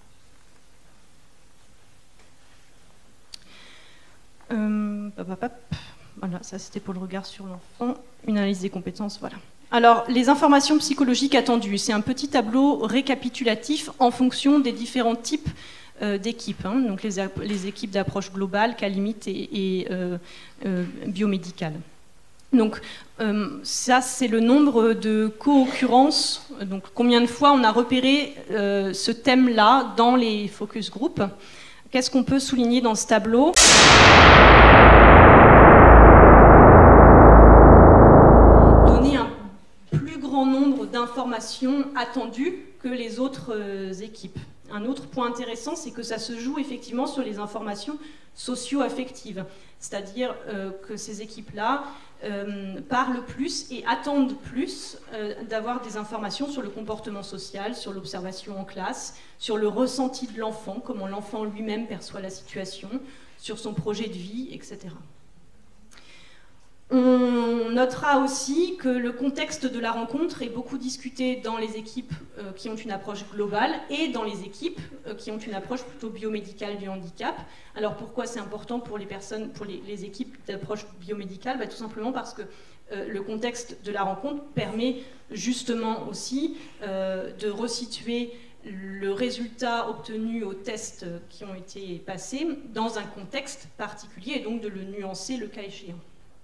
Speaker 3: Euh, hop, hop, hop. Voilà, ça c'était pour le regard sur l'enfant, une analyse des compétences, voilà. Alors, les informations psychologiques attendues, c'est un petit tableau récapitulatif en fonction des différents types euh, d'équipes, hein, donc les, les équipes d'approche globale, cas limite et, et euh, euh, biomédicale. Donc, euh, ça, c'est le nombre de co-occurrences, donc combien de fois on a repéré euh, ce thème-là dans les focus group. Qu'est-ce qu'on peut souligner dans ce tableau ? Donner un plus grand nombre d'informations informations attendues que les autres euh, équipes. Un autre point intéressant, c'est que ça se joue effectivement sur les informations socio-affectives, c'est-à-dire euh, que ces équipes-là euh, parlent plus et attendent plus euh, d'avoir des informations sur le comportement social, sur l'observation en classe, sur le ressenti de l'enfant, comment l'enfant lui-même perçoit la situation, sur son projet de vie, et cetera. On notera aussi que le contexte de la rencontre est beaucoup discuté dans les équipes euh, qui ont une approche globale et dans les équipes euh, qui ont une approche plutôt biomédicale du handicap. Alors pourquoi c'est important pour les personnes, pour les, les équipes d'approche biomédicale? Bah, tout simplement parce que euh, le contexte de la rencontre permet justement aussi euh, de resituer le résultat obtenu aux tests qui ont été passés dans un contexte particulier et donc de le nuancer le cas échéant.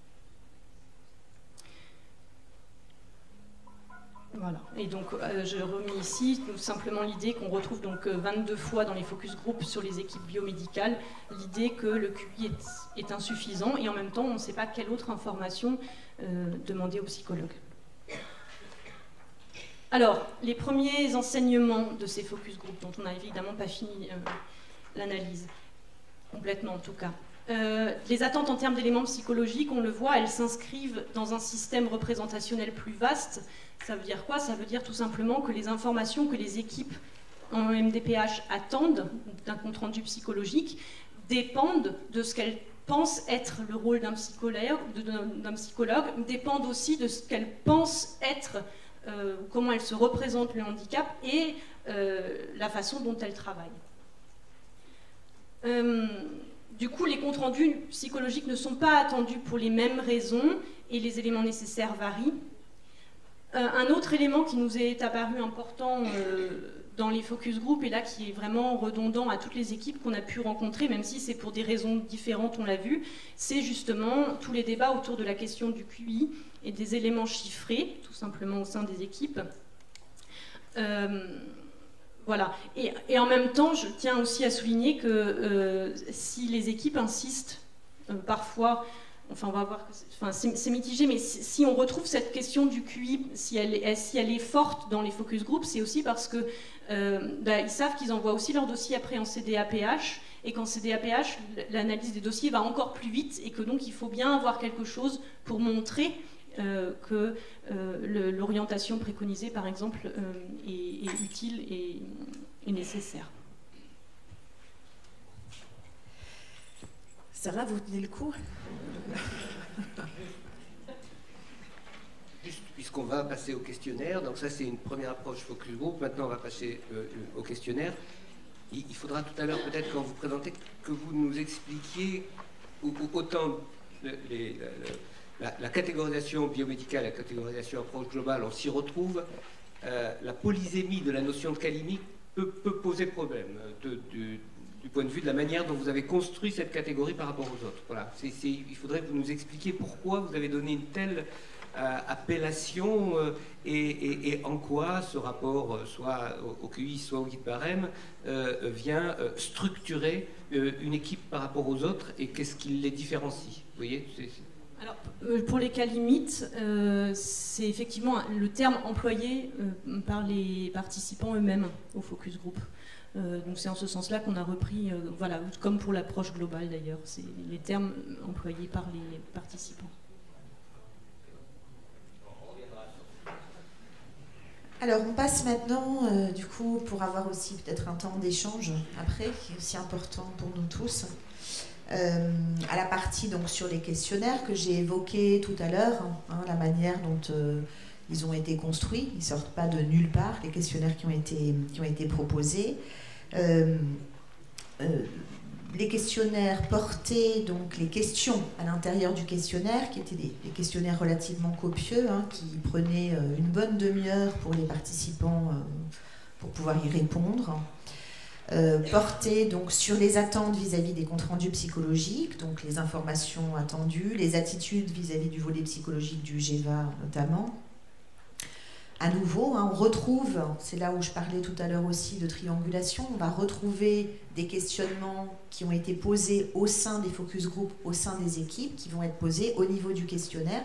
Speaker 3: Voilà. Et donc, euh, je remets ici tout simplement l'idée qu'on retrouve donc euh, vingt-deux fois dans les focus group sur les équipes biomédicales, l'idée que le Q I est, est insuffisant et en même temps, on ne sait pas quelle autre information euh, demander au psychologue. Alors, les premiers enseignements de ces focus group, dont on n'a évidemment pas fini euh, l'analyse, complètement en tout cas. Euh, les attentes en termes d'éléments psychologiques, on le voit, elles s'inscrivent dans un système représentationnel plus vaste. Ça veut dire quoi? Ça veut dire tout simplement que les informations que les équipes en M D P H attendent d'un compte-rendu psychologique dépendent de ce qu'elles pensent être le rôle d'un psychologue, d'un psychologue, dépendent aussi de ce qu'elles pensent être, euh, comment elles se représentent le handicap et euh, la façon dont elles travaillent. Euh, Du coup, les comptes rendus psychologiques ne sont pas attendus pour les mêmes raisons et les éléments nécessaires varient. Euh, un autre élément qui nous est apparu important euh, dans les focus group et là qui est vraiment redondant à toutes les équipes qu'on a pu rencontrer, même si c'est pour des raisons différentes, on l'a vu, c'est justement tous les débats autour de la question du Q I et des éléments chiffrés, tout simplement au sein des équipes. Euh, Voilà. Et, et en même temps, je tiens aussi à souligner que euh, si les équipes insistent euh, parfois, enfin on va voir, enfin, c'est mitigé, mais si, si on retrouve cette question du Q I, si elle, est, si elle est forte dans les focus group, c'est aussi parce que euh, bah, ils savent qu'ils envoient aussi leur dossier après en C D A P H, et qu'en C D A P H, l'analyse des dossiers va encore plus vite, et que donc il faut bien avoir quelque chose pour montrer Euh, que euh, l'orientation préconisée, par exemple, euh, est, est utile et, et nécessaire.
Speaker 2: Ça va, vous tenez le coup?
Speaker 1: Juste, puisqu'on va passer au questionnaire, donc ça c'est une première approche focus group, maintenant on va passer euh, au questionnaire. Il, il faudra tout à l'heure, peut-être quand vous présentez, que vous nous expliquiez autant les... les, les La, la catégorisation biomédicale, la catégorisation approche globale, on s'y retrouve. Euh, la polysémie de la notion de calémie peut, peut poser problème de, de, du point de vue de la manière dont vous avez construit cette catégorie par rapport aux autres. Voilà. C'est, c'est, il faudrait que vous nous expliquiez pourquoi vous avez donné une telle euh, appellation euh, et, et, et en quoi ce rapport, euh, soit au, au Q I, soit au guide barème, euh, vient euh, structurer euh, une équipe par rapport aux autres et qu'est-ce qui les différencie. Vous voyez, c'est, c'est...
Speaker 3: Alors, pour les cas limites, euh, c'est effectivement le terme employé euh, par les participants eux-mêmes au focus group. Euh, donc c'est en ce sens-là qu'on a repris, euh, voilà, comme pour l'approche globale d'ailleurs, c'est les termes employés par les participants.
Speaker 2: Alors on passe maintenant, euh, du coup, pour avoir aussi peut-être un temps d'échange après, qui est aussi important pour nous tous. Euh, à la partie donc sur les questionnaires que j'ai évoqués tout à l'heure, hein, la manière dont euh, ils ont été construits, ils sortent pas de nulle part, les questionnaires qui ont été, qui ont été proposés. Euh, euh, les questionnaires portaient donc les questions à l'intérieur du questionnaire, qui étaient des, des questionnaires relativement copieux, hein, qui prenaient euh, une bonne demi-heure pour les participants euh, pour pouvoir y répondre. Euh, porté donc sur les attentes vis-à-vis des comptes rendus psychologiques, donc les informations attendues, les attitudes vis-à-vis du volet psychologique du G E V A notamment. À nouveau, hein, on retrouve, c'est là où je parlais tout à l'heure aussi de triangulation, on va retrouver des questionnements qui ont été posés au sein des focus group, au sein des équipes, qui vont être posés au niveau du questionnaire,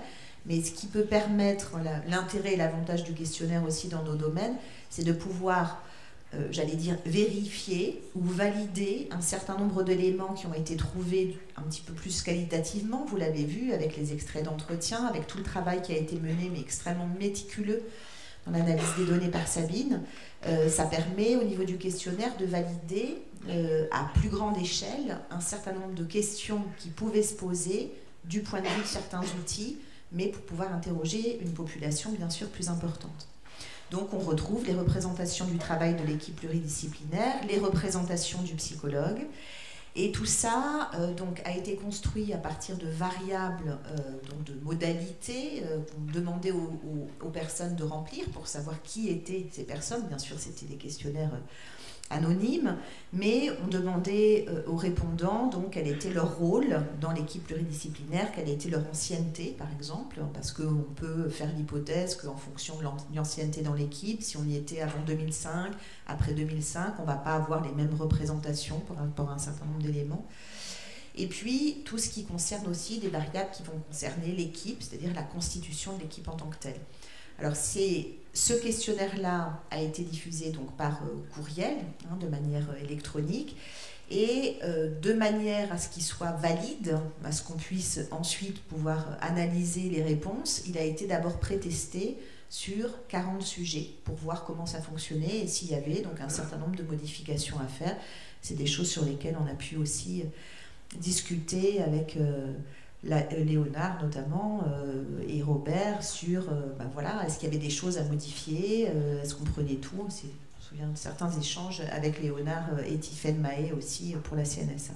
Speaker 2: Mais ce qui peut permettre, l'intérêt et l'avantage du questionnaire aussi dans nos domaines, c'est de pouvoir, euh, j'allais dire, vérifier ou valider un certain nombre d'éléments qui ont été trouvés un petit peu plus qualitativement, vous l'avez vu, avec les extraits d'entretien, avec tout le travail qui a été mené, mais extrêmement méticuleux, dans l'analyse des données par Sabine. Euh, ça permet au niveau du questionnaire de valider euh, à plus grande échelle un certain nombre de questions qui pouvaient se poser du point de vue de certains outils, mais pour pouvoir interroger une population bien sûr plus importante. Donc on retrouve les représentations du travail de l'équipe pluridisciplinaire, les représentations du psychologue, et tout ça euh, donc, a été construit à partir de variables, euh, donc de modalités euh, qu'on demandait aux, aux, aux personnes de remplir pour savoir qui étaient ces personnes. Bien sûr, c'était des questionnaires euh, anonymes, mais on demandait euh, aux répondants donc, quel était leur rôle dans l'équipe pluridisciplinaire, quelle était leur ancienneté, par exemple, parce qu'on peut faire l'hypothèse qu'en fonction de l'ancienneté dans l'équipe, si on y était avant deux mille cinq, après deux mille cinq, on ne va pas avoir les mêmes représentations par rapport à un certain nombre d'éléments. Et puis, tout ce qui concerne aussi des variables qui vont concerner l'équipe, c'est-à-dire la constitution de l'équipe en tant que telle. Alors, ce questionnaire-là a été diffusé donc, par euh, courriel, hein, de manière euh, électronique, et euh, de manière à ce qu'il soit valide, à ce qu'on puisse ensuite pouvoir analyser les réponses, il a été d'abord pré-testé sur quarante sujets pour voir comment ça fonctionnait et s'il y avait donc, un certain nombre de modifications à faire. C'est des choses sur lesquelles on a pu aussi discuter avec... Euh, La, Léonard notamment euh, et Robert sur euh, ben voilà, est-ce qu'il y avait des choses à modifier, euh, est-ce qu'on prenait tout. Je me souviens de certains échanges avec Léonard et Tiffaine Mahé aussi pour la C N S A.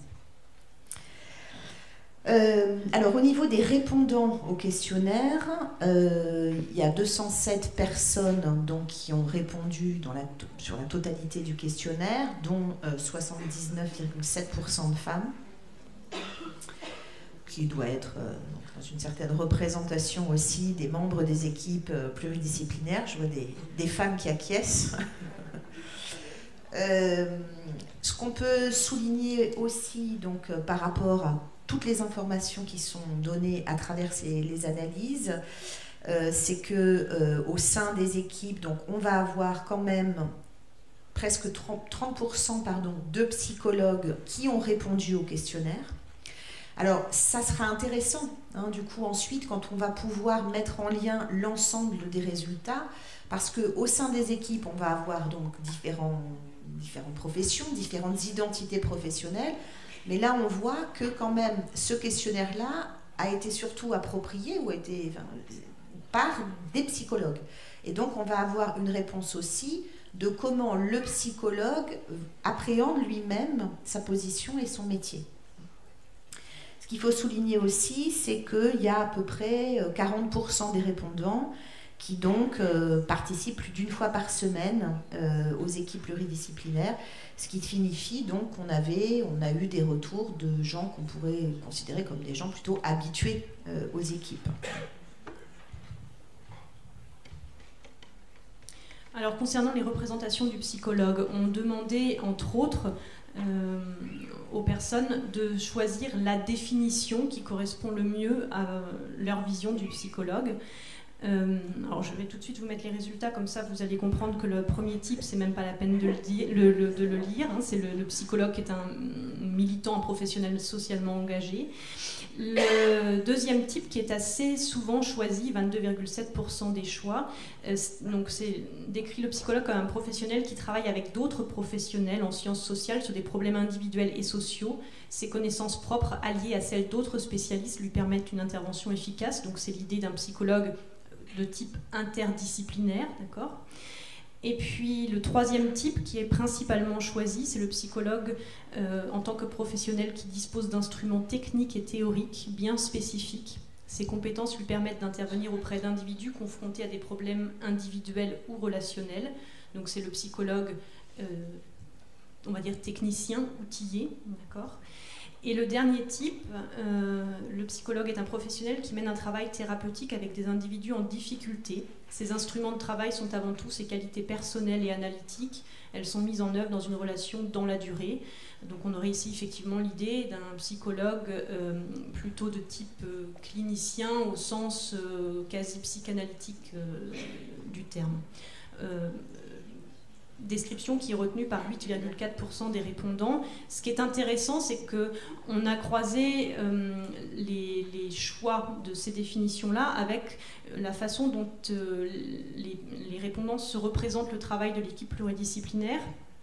Speaker 2: Euh, alors au niveau des répondants au questionnaire, euh, il y a deux cent sept personnes donc, qui ont répondu dans la, sur la totalité du questionnaire, dont euh, soixante-dix-neuf virgule sept pour cent de femmes, qui doit être euh, dans une certaine représentation aussi des membres des équipes euh, pluridisciplinaires. Je vois des, des femmes qui acquiescent. euh, ce qu'on peut souligner aussi donc, euh, par rapport à toutes les informations qui sont données à travers ces, les analyses, euh, c'est que euh, au sein des équipes, donc, on va avoir quand même presque trente pour cent pardon, de psychologues qui ont répondu au questionnaire. Alors, ça sera intéressant, hein, du coup, ensuite, quand on va pouvoir mettre en lien l'ensemble des résultats, parce qu'au sein des équipes, on va avoir donc différents, différentes professions, différentes identités professionnelles, mais là, on voit que quand même, ce questionnaire-là a été surtout approprié ou a été, enfin, par des psychologues. Et donc, on va avoir une réponse aussi de comment le psychologue appréhende lui-même sa position et son métier. Ce qu'il faut souligner aussi, c'est qu'il y a à peu près quarante pour cent des répondants qui donc euh, participent plus d'une fois par semaine euh, aux équipes pluridisciplinaires, ce qui signifie donc qu'on avait, on a eu des retours de gens qu'on pourrait considérer comme des gens plutôt habitués euh, aux équipes.
Speaker 3: Alors concernant les représentations du psychologue, on demandait entre autres Euh, aux personnes de choisir la définition qui correspond le mieux à leur vision du psychologue. Euh, alors je vais tout de suite vous mettre les résultats, comme ça vous allez comprendre que le premier type, c'est même pas la peine de le, dire, le, le, de le lire, hein, c'est le, le psychologue qui est un militant, un professionnel socialement engagé. Le deuxième type qui est assez souvent choisi, vingt-deux virgule sept pour cent des choix, euh, donc c'est décrit le psychologue comme un professionnel qui travaille avec d'autres professionnels en sciences sociales sur des problèmes individuels et sociaux. Ses connaissances propres alliées à celles d'autres spécialistes lui permettent une intervention efficace, donc c'est l'idée d'un psychologue de type interdisciplinaire, d'accord ? Et puis le troisième type qui est principalement choisi, c'est le psychologue euh, en tant que professionnel qui dispose d'instruments techniques et théoriques bien spécifiques. Ses compétences lui permettent d'intervenir auprès d'individus confrontés à des problèmes individuels ou relationnels. Donc c'est le psychologue, euh, on va dire technicien, outillé, d'accord ? Et le dernier type, euh, le psychologue est un professionnel qui mène un travail thérapeutique avec des individus en difficulté. Ses instruments de travail sont avant tout ses qualités personnelles et analytiques. Elles sont mises en œuvre dans une relation dans la durée. Donc on aurait ici effectivement l'idée d'un psychologue euh, plutôt de type euh, clinicien au sens euh, quasi psychanalytique euh, du terme. Euh, description qui est retenue par huit virgule quatre pour cent des répondants. Ce qui est intéressant, c'est qu'on a croisé euh, les, les choix de ces définitions-là avec la façon dont euh, les, les répondants se représentent le travail de l'équipe pluridisciplinaire.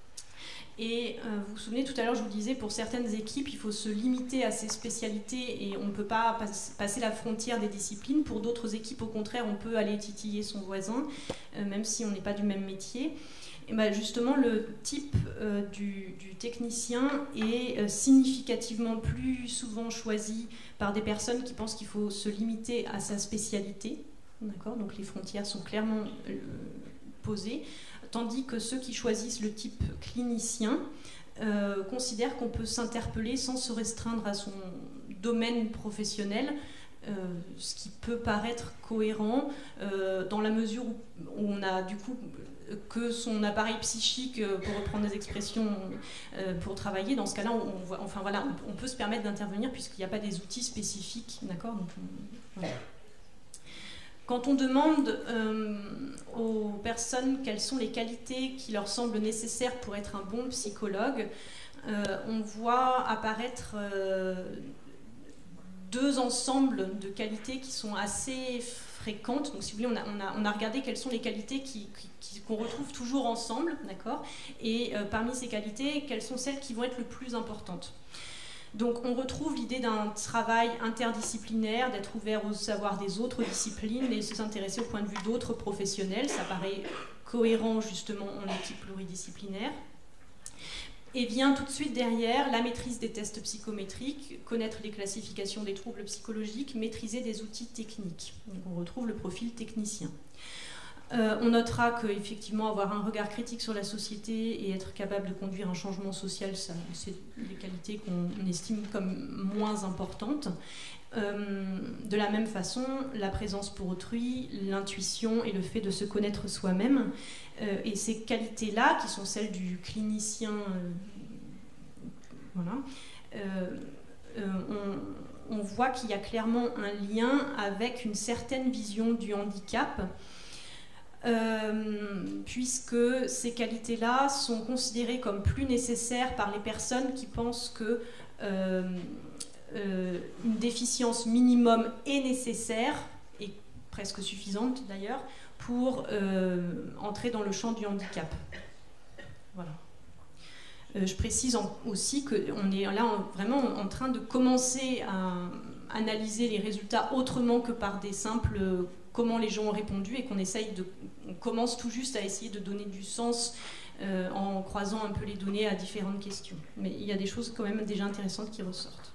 Speaker 3: Et euh, vous vous souvenez, tout à l'heure, je vous disais, pour certaines équipes, il faut se limiter à ces spécialités et on ne peut pas pas passer la frontière des disciplines. Pour d'autres équipes, au contraire, on peut aller titiller son voisin, euh, même si on n'est pas du même métier. Et ben justement, le type euh, du, du technicien est euh, significativement plus souvent choisi par des personnes qui pensent qu'il faut se limiter à sa spécialité. D'accord ? Donc les frontières sont clairement euh, posées. Tandis que ceux qui choisissent le type clinicien euh, considèrent qu'on peut s'interpeller sans se restreindre à son domaine professionnel, euh, ce qui peut paraître cohérent euh, dans la mesure où, où on a du coup que son appareil psychique, euh, pour reprendre des expressions, euh, pour travailler. Dans ce cas-là, on, on, voit, enfin, voilà, on, on peut se permettre d'intervenir puisqu'il n'y a pas des outils spécifiques. D'accord ? Donc, on, voilà. Quand on demande euh, aux personnes quelles sont les qualités qui leur semblent nécessaires pour être un bon psychologue, euh, on voit apparaître euh, deux ensembles de qualités qui sont assez fréquentes. Donc, si vous voulez, on a, on a, on a regardé quelles sont les qualités qui, qui, qu'on retrouve toujours ensemble, d'accord ? Et euh, parmi ces qualités, quelles sont celles qui vont être le plus importantes ? Donc on retrouve l'idée d'un travail interdisciplinaire, d'être ouvert au savoir des autres disciplines et de s'intéresser au point de vue d'autres professionnels. Ça paraît cohérent justement en équipe pluridisciplinaire. Et vient tout de suite derrière la maîtrise des tests psychométriques, connaître les classifications des troubles psychologiques, maîtriser des outils techniques. Donc on retrouve le profil technicien. Euh, on notera qu'effectivement, avoir un regard critique sur la société et être capable de conduire un changement social, ça, c'est des qualités qu'on estime comme moins importantes. Euh, de la même façon, la présence pour autrui, l'intuition et le fait de se connaître soi-même. Euh, et ces qualités-là, qui sont celles du clinicien, euh, voilà, euh, euh, on, on voit qu'il y a clairement un lien avec une certaine vision du handicap. Euh, puisque ces qualités-là sont considérées comme plus nécessaires par les personnes qui pensent que euh, euh, une déficience minimum est nécessaire, et presque suffisante d'ailleurs, pour euh, entrer dans le champ du handicap. Voilà. Euh, je précise en, aussi qu'on est là en, vraiment en train de commencer à analyser les résultats autrement que par des simples euh, comment les gens ont répondu, et qu'on essaye de, on commence tout juste à essayer de donner du sens euh, en croisant un peu les données à différentes questions. Mais il y a des choses quand même déjà intéressantes qui ressortent.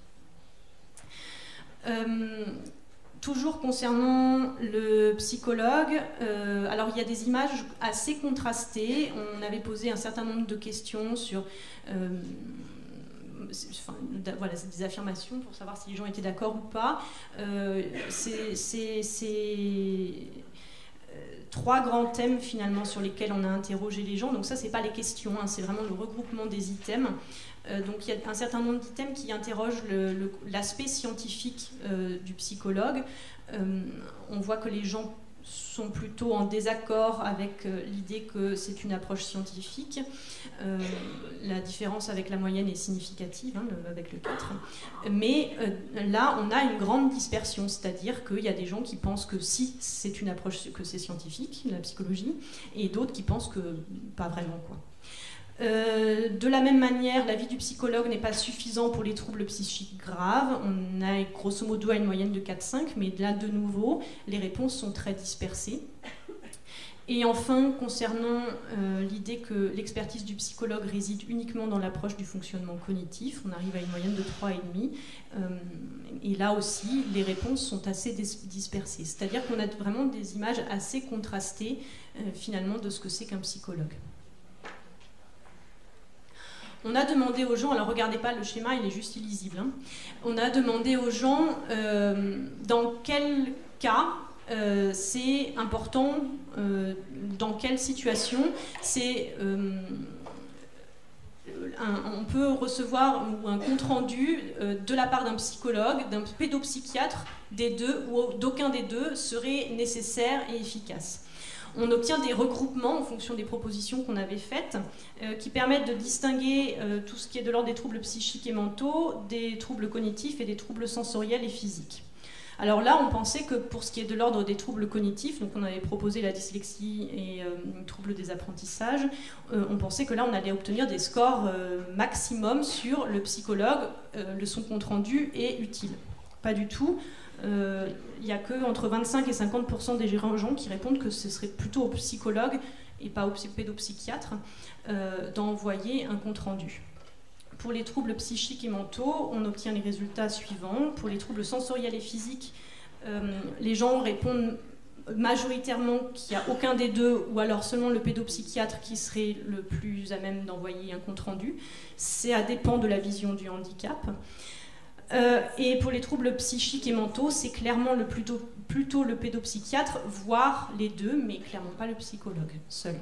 Speaker 3: Euh, Toujours concernant le psychologue, euh, alors il y a des images assez contrastées. On avait posé un certain nombre de questions sur euh, enfin, voilà, des affirmations pour savoir si les gens étaient d'accord ou pas. Euh, c'est, c'est, c'est trois grands thèmes finalement sur lesquels on a interrogé les gens. Donc ça, c'est pas les questions, hein, c'est vraiment le regroupement des items. Euh, donc il y a un certain nombre d'items qui interrogent le, le, l'aspect scientifique euh, du psychologue. Euh, on voit que les gens sont plutôt en désaccord avec euh, l'idée que c'est une approche scientifique. Euh, la différence avec la moyenne est significative, hein, le, avec le quatre. Mais euh, là, on a une grande dispersion, c'est-à-dire qu'il y a des gens qui pensent que si, c'est une approche, que c'est scientifique, la psychologie, et d'autres qui pensent que pas vraiment, quoi. Euh, de la même manière, l'avis du psychologue n'est pas suffisant pour les troubles psychiques graves. On a grosso modo à une moyenne de quatre cinq, mais là de nouveau, les réponses sont très dispersées. Et enfin, concernant euh, l'idée que l'expertise du psychologue réside uniquement dans l'approche du fonctionnement cognitif, on arrive à une moyenne de trois virgule cinq. Euh, et là aussi, les réponses sont assez dispersées. C'est-à-dire qu'on a vraiment des images assez contrastées, euh, finalement, de ce que c'est qu'un psychologue. On a demandé aux gens, alors regardez pas le schéma, il est juste illisible, hein. On a demandé aux gens euh, dans quel cas euh, c'est important, euh, dans quelle situation c'est... Euh, Un, on peut recevoir un compte-rendu euh, de la part d'un psychologue, d'un pédopsychiatre, des deux, ou d'aucun des deux serait nécessaire et efficace. On obtient des regroupements en fonction des propositions qu'on avait faites, euh, qui permettent de distinguer euh, tout ce qui est de l'ordre des troubles psychiques et mentaux, des troubles cognitifs et des troubles sensoriels et physiques. Alors là, on pensait que pour ce qui est de l'ordre des troubles cognitifs, donc on avait proposé la dyslexie et euh, troubles des apprentissages, euh, on pensait que là, on allait obtenir des scores euh, maximum sur le psychologue, euh, le son compte rendu est utile. Pas du tout. Il euh, n'y a que entre vingt-cinq et cinquante pour cent des gens qui répondent que ce serait plutôt au psychologue et pas au pédopsychiatre euh, d'envoyer un compte rendu. Pour les troubles psychiques et mentaux, on obtient les résultats suivants. Pour les troubles sensoriels et physiques, euh, les gens répondent majoritairement qu'il n'y a aucun des deux, ou alors seulement le pédopsychiatre qui serait le plus à même d'envoyer un compte-rendu. Ça dépend de la vision du handicap. Euh, et pour les troubles psychiques et mentaux, c'est clairement le plutôt, plutôt le pédopsychiatre, voire les deux, mais clairement pas le psychologue seul.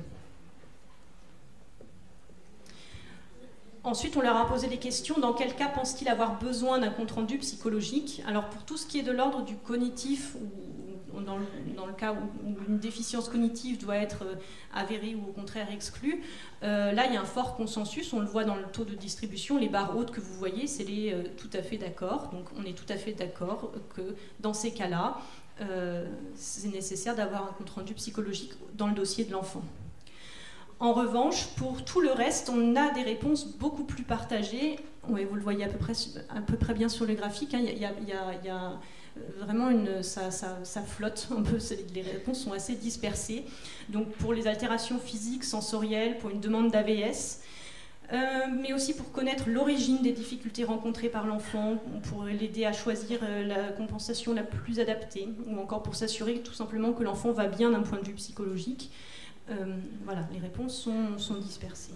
Speaker 3: Ensuite, on leur a posé des questions. Dans quel cas pense-t-il avoir besoin d'un compte-rendu psychologique? Alors, pour tout ce qui est de l'ordre du cognitif, ou dans le, dans le cas où une déficience cognitive doit être avérée ou au contraire exclue, euh, là, il y a un fort consensus. On le voit dans le taux de distribution. Les barres hautes que vous voyez, c'est les euh, tout à fait d'accord. Donc, on est tout à fait d'accord que dans ces cas-là, euh, c'est nécessaire d'avoir un compte-rendu psychologique dans le dossier de l'enfant. En revanche, pour tout le reste, on a des réponses beaucoup plus partagées. Oui, vous le voyez à peu près, à peu près bien sur le graphique. Hein. Il y a, il y a, il y a vraiment une, ça, ça, ça flotte un peu. Les réponses sont assez dispersées. Donc, pour les altérations physiques, sensorielles, pour une demande d'A V S, euh, mais aussi pour connaître l'origine des difficultés rencontrées par l'enfant, pour l'aider à choisir la compensation la plus adaptée, ou encore pour s'assurer tout simplement que l'enfant va bien d'un point de vue psychologique. Euh, voilà, les réponses sont, sont dispersées.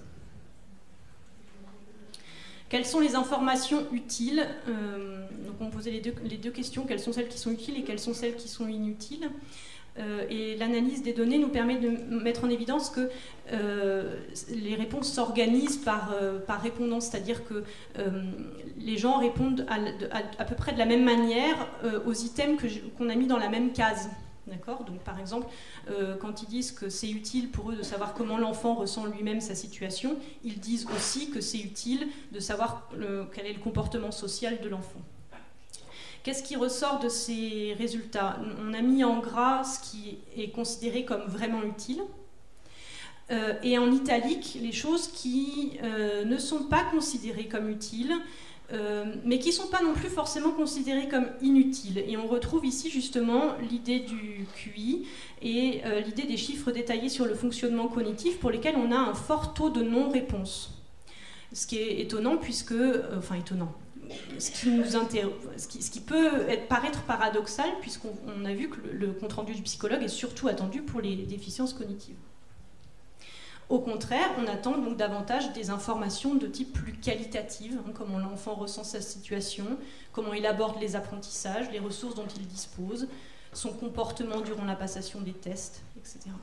Speaker 3: Quelles sont les informations utiles? euh, Donc on posait les deux, les deux questions, quelles sont celles qui sont utiles et quelles sont celles qui sont inutiles? euh, Et l'analyse des données nous permet de mettre en évidence que euh, les réponses s'organisent par, euh, par répondance, c'est-à-dire que euh, les gens répondent à, à, à peu près de la même manière euh, aux items que qu'on a mis dans la même case. D'accord ? Donc, par exemple, euh, quand ils disent que c'est utile pour eux de savoir comment l'enfant ressent lui-même sa situation, ils disent aussi que c'est utile de savoir le, quel est le comportement social de l'enfant. Qu'est-ce qui ressort de ces résultats? On a mis en gras ce qui est considéré comme vraiment utile, euh, et en italique les choses qui euh, ne sont pas considérées comme utiles, Euh, mais qui ne sont pas non plus forcément considérés comme inutiles. Et on retrouve ici justement l'idée du Q I et euh, l'idée des chiffres détaillés sur le fonctionnement cognitif pour lesquels on a un fort taux de non-réponse. Ce qui est étonnant puisque... Euh, enfin étonnant. Ce qui, nous inter... ce, qui, ce qui peut être, paraître paradoxal puisqu'on a vu que le, le compte-rendu du psychologue est surtout attendu pour les déficiences cognitives. Au contraire, on attend donc davantage des informations de type plus qualitative, hein, comment l'enfant ressent sa situation, comment il aborde les apprentissages, les ressources dont il dispose, son comportement durant la passation des tests, et cetera.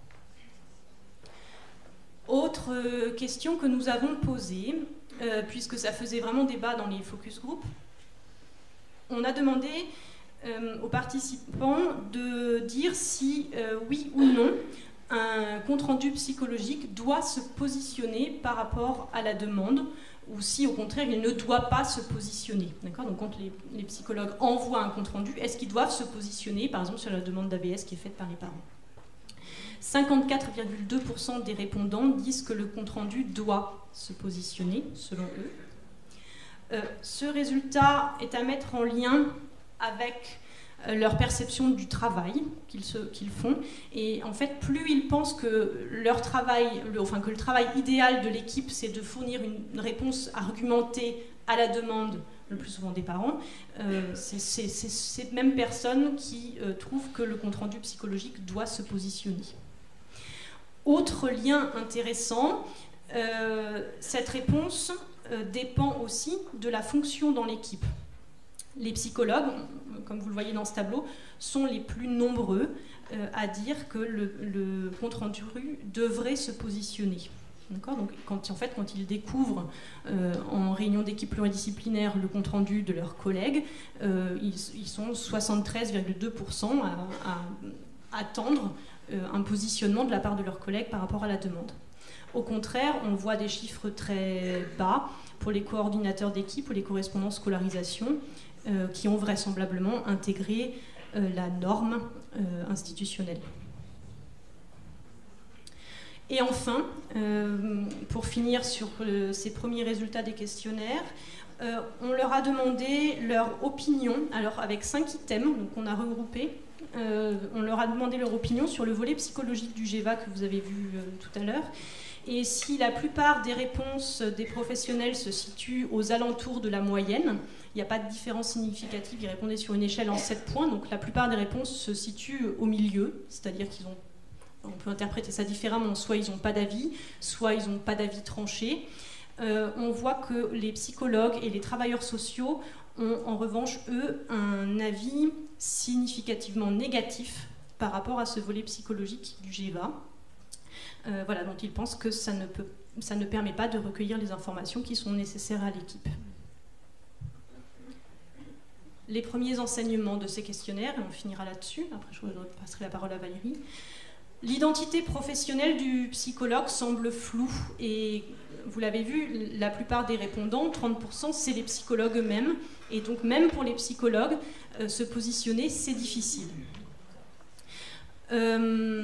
Speaker 3: Autre euh, question que nous avons posée, euh, puisque ça faisait vraiment débat dans les focus group, on a demandé euh, aux participants de dire si euh, oui ou non un compte-rendu psychologique doit se positionner par rapport à la demande, ou si au contraire il ne doit pas se positionner. D'accord ? Donc quand les, les psychologues envoient un compte-rendu, est-ce qu'ils doivent se positionner, par exemple sur la demande d'A V S qui est faite par les parents? cinquante-quatre virgule deux pour cent des répondants disent que le compte-rendu doit se positionner, selon eux. Euh, ce résultat est à mettre en lien avec leur perception du travail qu'ils qu'ils font, et en fait plus ils pensent que leur travail, le, enfin que le travail idéal de l'équipe c'est de fournir une, une réponse argumentée à la demande, le plus souvent des parents, euh, c'est ces mêmes personnes qui euh, trouvent que le compte-rendu psychologique doit se positionner. Autre lien intéressant, Euh, cette réponse euh, dépend aussi de la fonction dans l'équipe. Les psychologues, comme vous le voyez dans ce tableau, sont les plus nombreux euh, à dire que le, le compte-rendu devrait se positionner. Donc, quand, en fait, quand ils découvrent euh, en réunion d'équipe pluridisciplinaire le compte-rendu de leurs collègues, euh, ils, ils sont soixante-treize virgule deux pour cent à, à attendre euh, un positionnement de la part de leurs collègues par rapport à la demande. Au contraire, on voit des chiffres très bas pour les coordinateurs d'équipe ou les correspondants scolarisation euh, qui ont vraisemblablement intégré euh, la norme euh, institutionnelle. Et enfin, euh, pour finir sur euh, ces premiers résultats des questionnaires, euh, on leur a demandé leur opinion, alors avec cinq items, donc on a regroupé, euh, on leur a demandé leur opinion sur le volet psychologique du G E V A que vous avez vu euh, tout à l'heure. Et si la plupart des réponses des professionnels se situent aux alentours de la moyenne, il n'y a pas de différence significative, ils répondaient sur une échelle en sept points, donc la plupart des réponses se situent au milieu, c'est-à-dire qu'ils ont, on peut interpréter ça différemment, soit ils n'ont pas d'avis, soit ils n'ont pas d'avis tranché. Euh, on voit que les psychologues et les travailleurs sociaux ont en revanche, eux, un avis significativement négatif par rapport à ce volet psychologique du G E V A. Euh, voilà, dont ils pensent que ça ne, peut, ça ne permet pas de recueillir les informations qui sont nécessaires à l'équipe. Les premiers enseignements de ces questionnaires, et on finira là-dessus, après je passerai la parole à Valérie. L'identité professionnelle du psychologue semble floue, et vous l'avez vu, la plupart des répondants, trente pour cent, c'est les psychologues eux-mêmes, et donc même pour les psychologues, euh, se positionner, c'est difficile. Euh,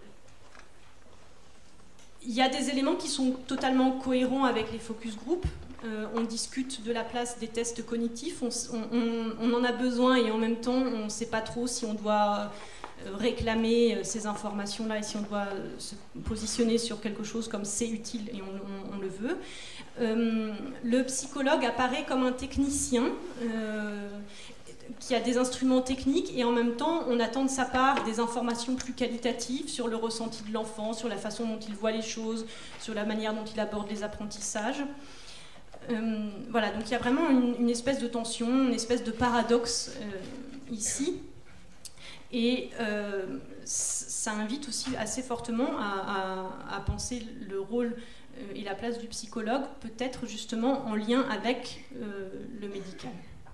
Speaker 3: Il y a des éléments qui sont totalement cohérents avec les focus group. Euh, on discute de la place des tests cognitifs, on, on, on en a besoin et en même temps on ne sait pas trop si on doit réclamer ces informations-là et si on doit se positionner sur quelque chose comme c'est utile et on, on, on le veut. Euh, le psychologue apparaît comme un technicien euh, qui a des instruments techniques et en même temps on attend de sa part des informations plus qualitatives sur le ressenti de l'enfant, sur la façon dont il voit les choses, sur la manière dont il aborde les apprentissages. Euh, voilà, donc il y a vraiment une, une espèce de tension, une espèce de paradoxe euh, ici. Et euh, ça invite aussi assez fortement à, à, à penser le rôle euh, et la place du psychologue, peut-être justement en lien avec euh, le médical.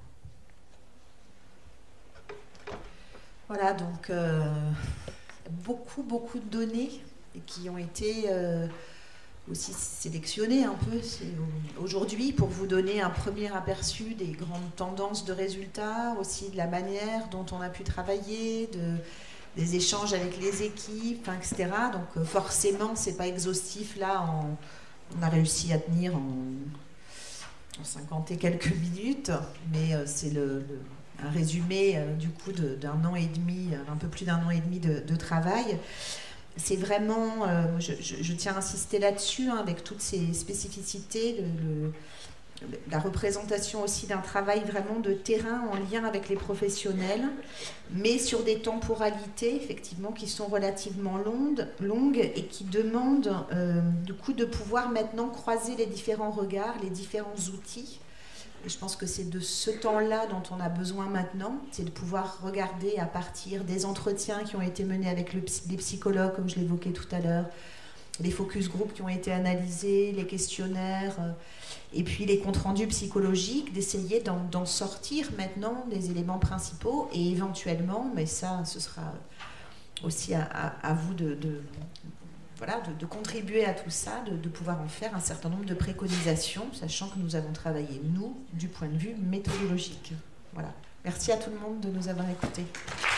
Speaker 2: Voilà, donc euh, beaucoup, beaucoup de données qui ont été euh, aussi sélectionnées un peu aujourd'hui pour vous donner un premier aperçu des grandes tendances de résultats, aussi de la manière dont on a pu travailler, de, des échanges avec les équipes, et cetera. Donc euh, forcément, c'est pas exhaustif là, en, on a réussi à tenir en, en cinquante et quelques minutes, mais euh, c'est le, le un résumé euh, du coup d'un an et demi, un peu plus d'un an et demi de, de travail. C'est vraiment, euh, je, je, je tiens à insister là-dessus, hein, avec toutes ces spécificités, le, le, la représentation aussi d'un travail vraiment de terrain en lien avec les professionnels, mais sur des temporalités effectivement qui sont relativement longues, longues et qui demandent euh, du coup de pouvoir maintenant croiser les différents regards, les différents outils. Et je pense que c'est de ce temps-là dont on a besoin maintenant, c'est de pouvoir regarder à partir des entretiens qui ont été menés avec le, les psychologues, comme je l'évoquais tout à l'heure, les focus group qui ont été analysés, les questionnaires, euh, et puis les comptes rendus psychologiques, d'essayer d'en sortir maintenant des éléments principaux, et éventuellement, mais ça, ce sera aussi à, à, à vous de... de Voilà, de, de contribuer à tout ça, de, de pouvoir en faire un certain nombre de préconisations, sachant que nous avons travaillé, nous, du point de vue méthodologique. Voilà. Merci à tout le monde de nous avoir écoutés.